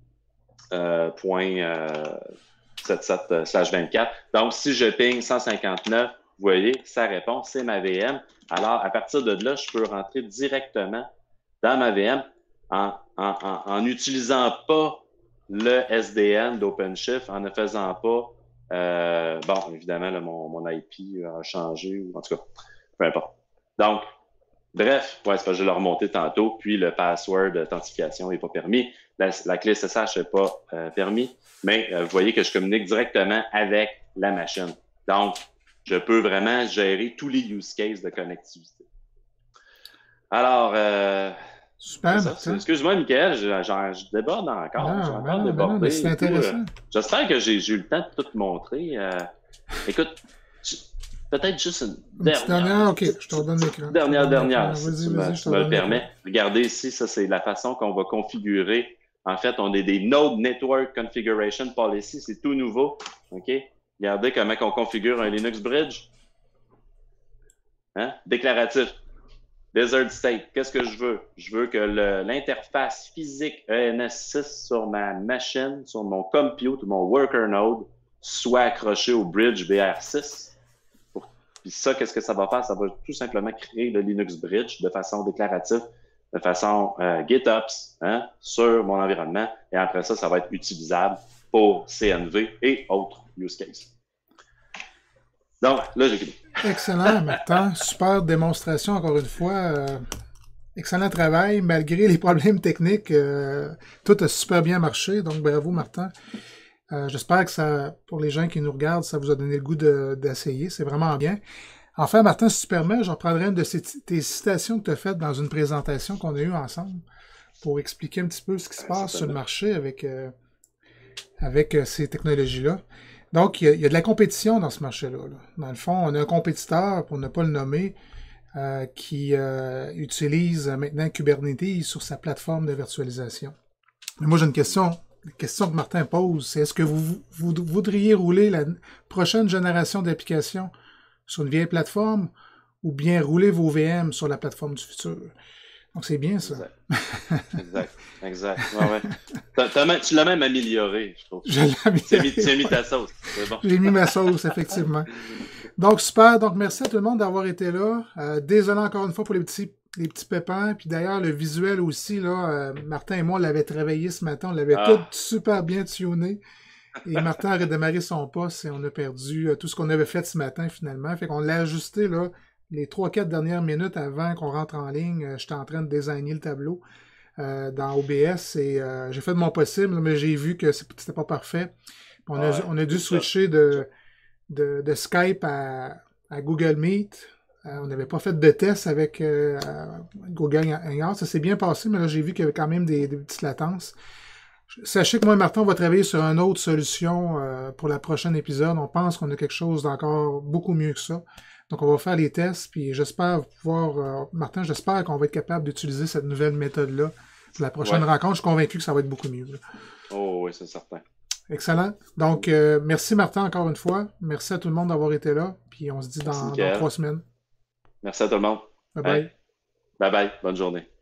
point soixante-sept slash vingt-quatre. Donc, si je ping cent cinquante-neuf, vous voyez, ça répond, c'est ma V M. Alors, à partir de là, je peux rentrer directement dans ma V M en, en, en, en n'utilisant pas le S D N d'OpenShift, en ne faisant pas, euh, bon, évidemment, là, mon, mon I P a changé, ou en tout cas, peu importe. Donc, bref, ouais, c'est parce que je l'ai remonté tantôt, puis le password d'authentification n'est pas permis. La, la clé S S H n'est pas euh, permis, mais euh, vous voyez que je communique directement avec la machine. Donc, je peux vraiment gérer tous les use cases de connectivité. Alors, euh, super, excuse-moi, Michael, je, je, je déborde encore. Non, j'ai encore non, débordé. Non, c'est intéressant. J'espère que j'ai eu le temps de tout montrer. Euh, écoute, peut-être juste une, une dernière. dernière, ok, je te redonne l'écran. Dernière, dernière, si tu me, tu me le permets. Regardez ici, ça, c'est la façon qu'on va configurer. En fait, on a des Node Network Configuration Policy. C'est tout nouveau. OK? Regardez comment on configure un Linux Bridge. Hein? Déclaratif. Desert State. Qu'est-ce que je veux? Je veux que l'interface physique E N S six sur ma machine, sur mon compute, mon worker node, soit accroché au bridge B R six. Pour... Puis ça, qu'est-ce que ça va faire? Ça va tout simplement créer le Linux Bridge de façon déclarative, de façon euh, GitOps, hein, sur mon environnement. Et après ça, ça va être utilisable pour C N V et autres use cases. Donc, là, j'ai fini. Excellent, Martin. Super démonstration, encore une fois. Euh, excellent travail. Malgré les problèmes techniques, euh, tout a super bien marché. Donc, bravo, Martin. Euh, J'espère que ça, pour les gens qui nous regardent, ça vous a donné le goût d'essayer. C'est vraiment bien. Enfin, Martin, si tu permets, je reprendrai une de ces, tes citations que tu as faites dans une présentation qu'on a eue ensemble pour expliquer un petit peu ce qui se ouais, passe sur le marché avec, euh, avec euh, ces technologies-là. Donc, il y, a, il y a de la compétition dans ce marché-là. Là. Dans le fond, on a un compétiteur, pour ne pas le nommer, euh, qui euh, utilise maintenant Kubernetes sur sa plateforme de virtualisation. Mais moi, j'ai une question. La question que Martin pose, c'est est-ce que vous, vous voudriez rouler la prochaine génération d'applications sur une vieille plateforme ou bien rouler vos V M sur la plateforme du futur? Donc, c'est bien, ça. Exact. Exact. exact. Ouais, ouais. T'as, t'as, tu l'as même amélioré, je trouve. Je l'ai amélioré. Tu as mis ta sauce. C'est bon. J'ai mis ma sauce, effectivement. Donc, super. Donc, merci à tout le monde d'avoir été là. Euh, désolé encore une fois pour les petits, les petits pépins. Puis d'ailleurs, le visuel aussi, là, euh, Martin et moi, on l'avait travaillé ce matin. On l'avait ah. tout super bien tuné. Et Martin a redémarré son poste et on a perdu euh, tout ce qu'on avait fait ce matin, finalement. Fait qu'on l'a ajusté, là, les trois quatre dernières minutes avant qu'on rentre en ligne. Euh, J'étais en train de designer le tableau euh, dans O B S et euh, j'ai fait de mon possible, mais j'ai vu que c'était pas parfait. On a, ouais, on a dû switcher de, de, de Skype à, à Google Meet. Euh, on n'avait pas fait de test avec euh, Google Hangout. Ça s'est bien passé, mais là, j'ai vu qu'il y avait quand même des, des petites latences. Sachez que moi et Martin, on va travailler sur une autre solution euh, pour la prochaine épisode. On pense qu'on a quelque chose d'encore beaucoup mieux que ça. Donc, on va faire les tests, puis j'espère pouvoir... Euh, Martin, j'espère qu'on va être capable d'utiliser cette nouvelle méthode-là pour la prochaine ouais. rencontre. Je suis convaincu que ça va être beaucoup mieux. Là. Oh oui, c'est certain. Excellent. Donc, euh, merci Martin encore une fois. Merci à tout le monde d'avoir été là. Puis on se dit dans, dans trois semaines. Merci à tout le monde. Bye bye. Bye bye. Bonne journée.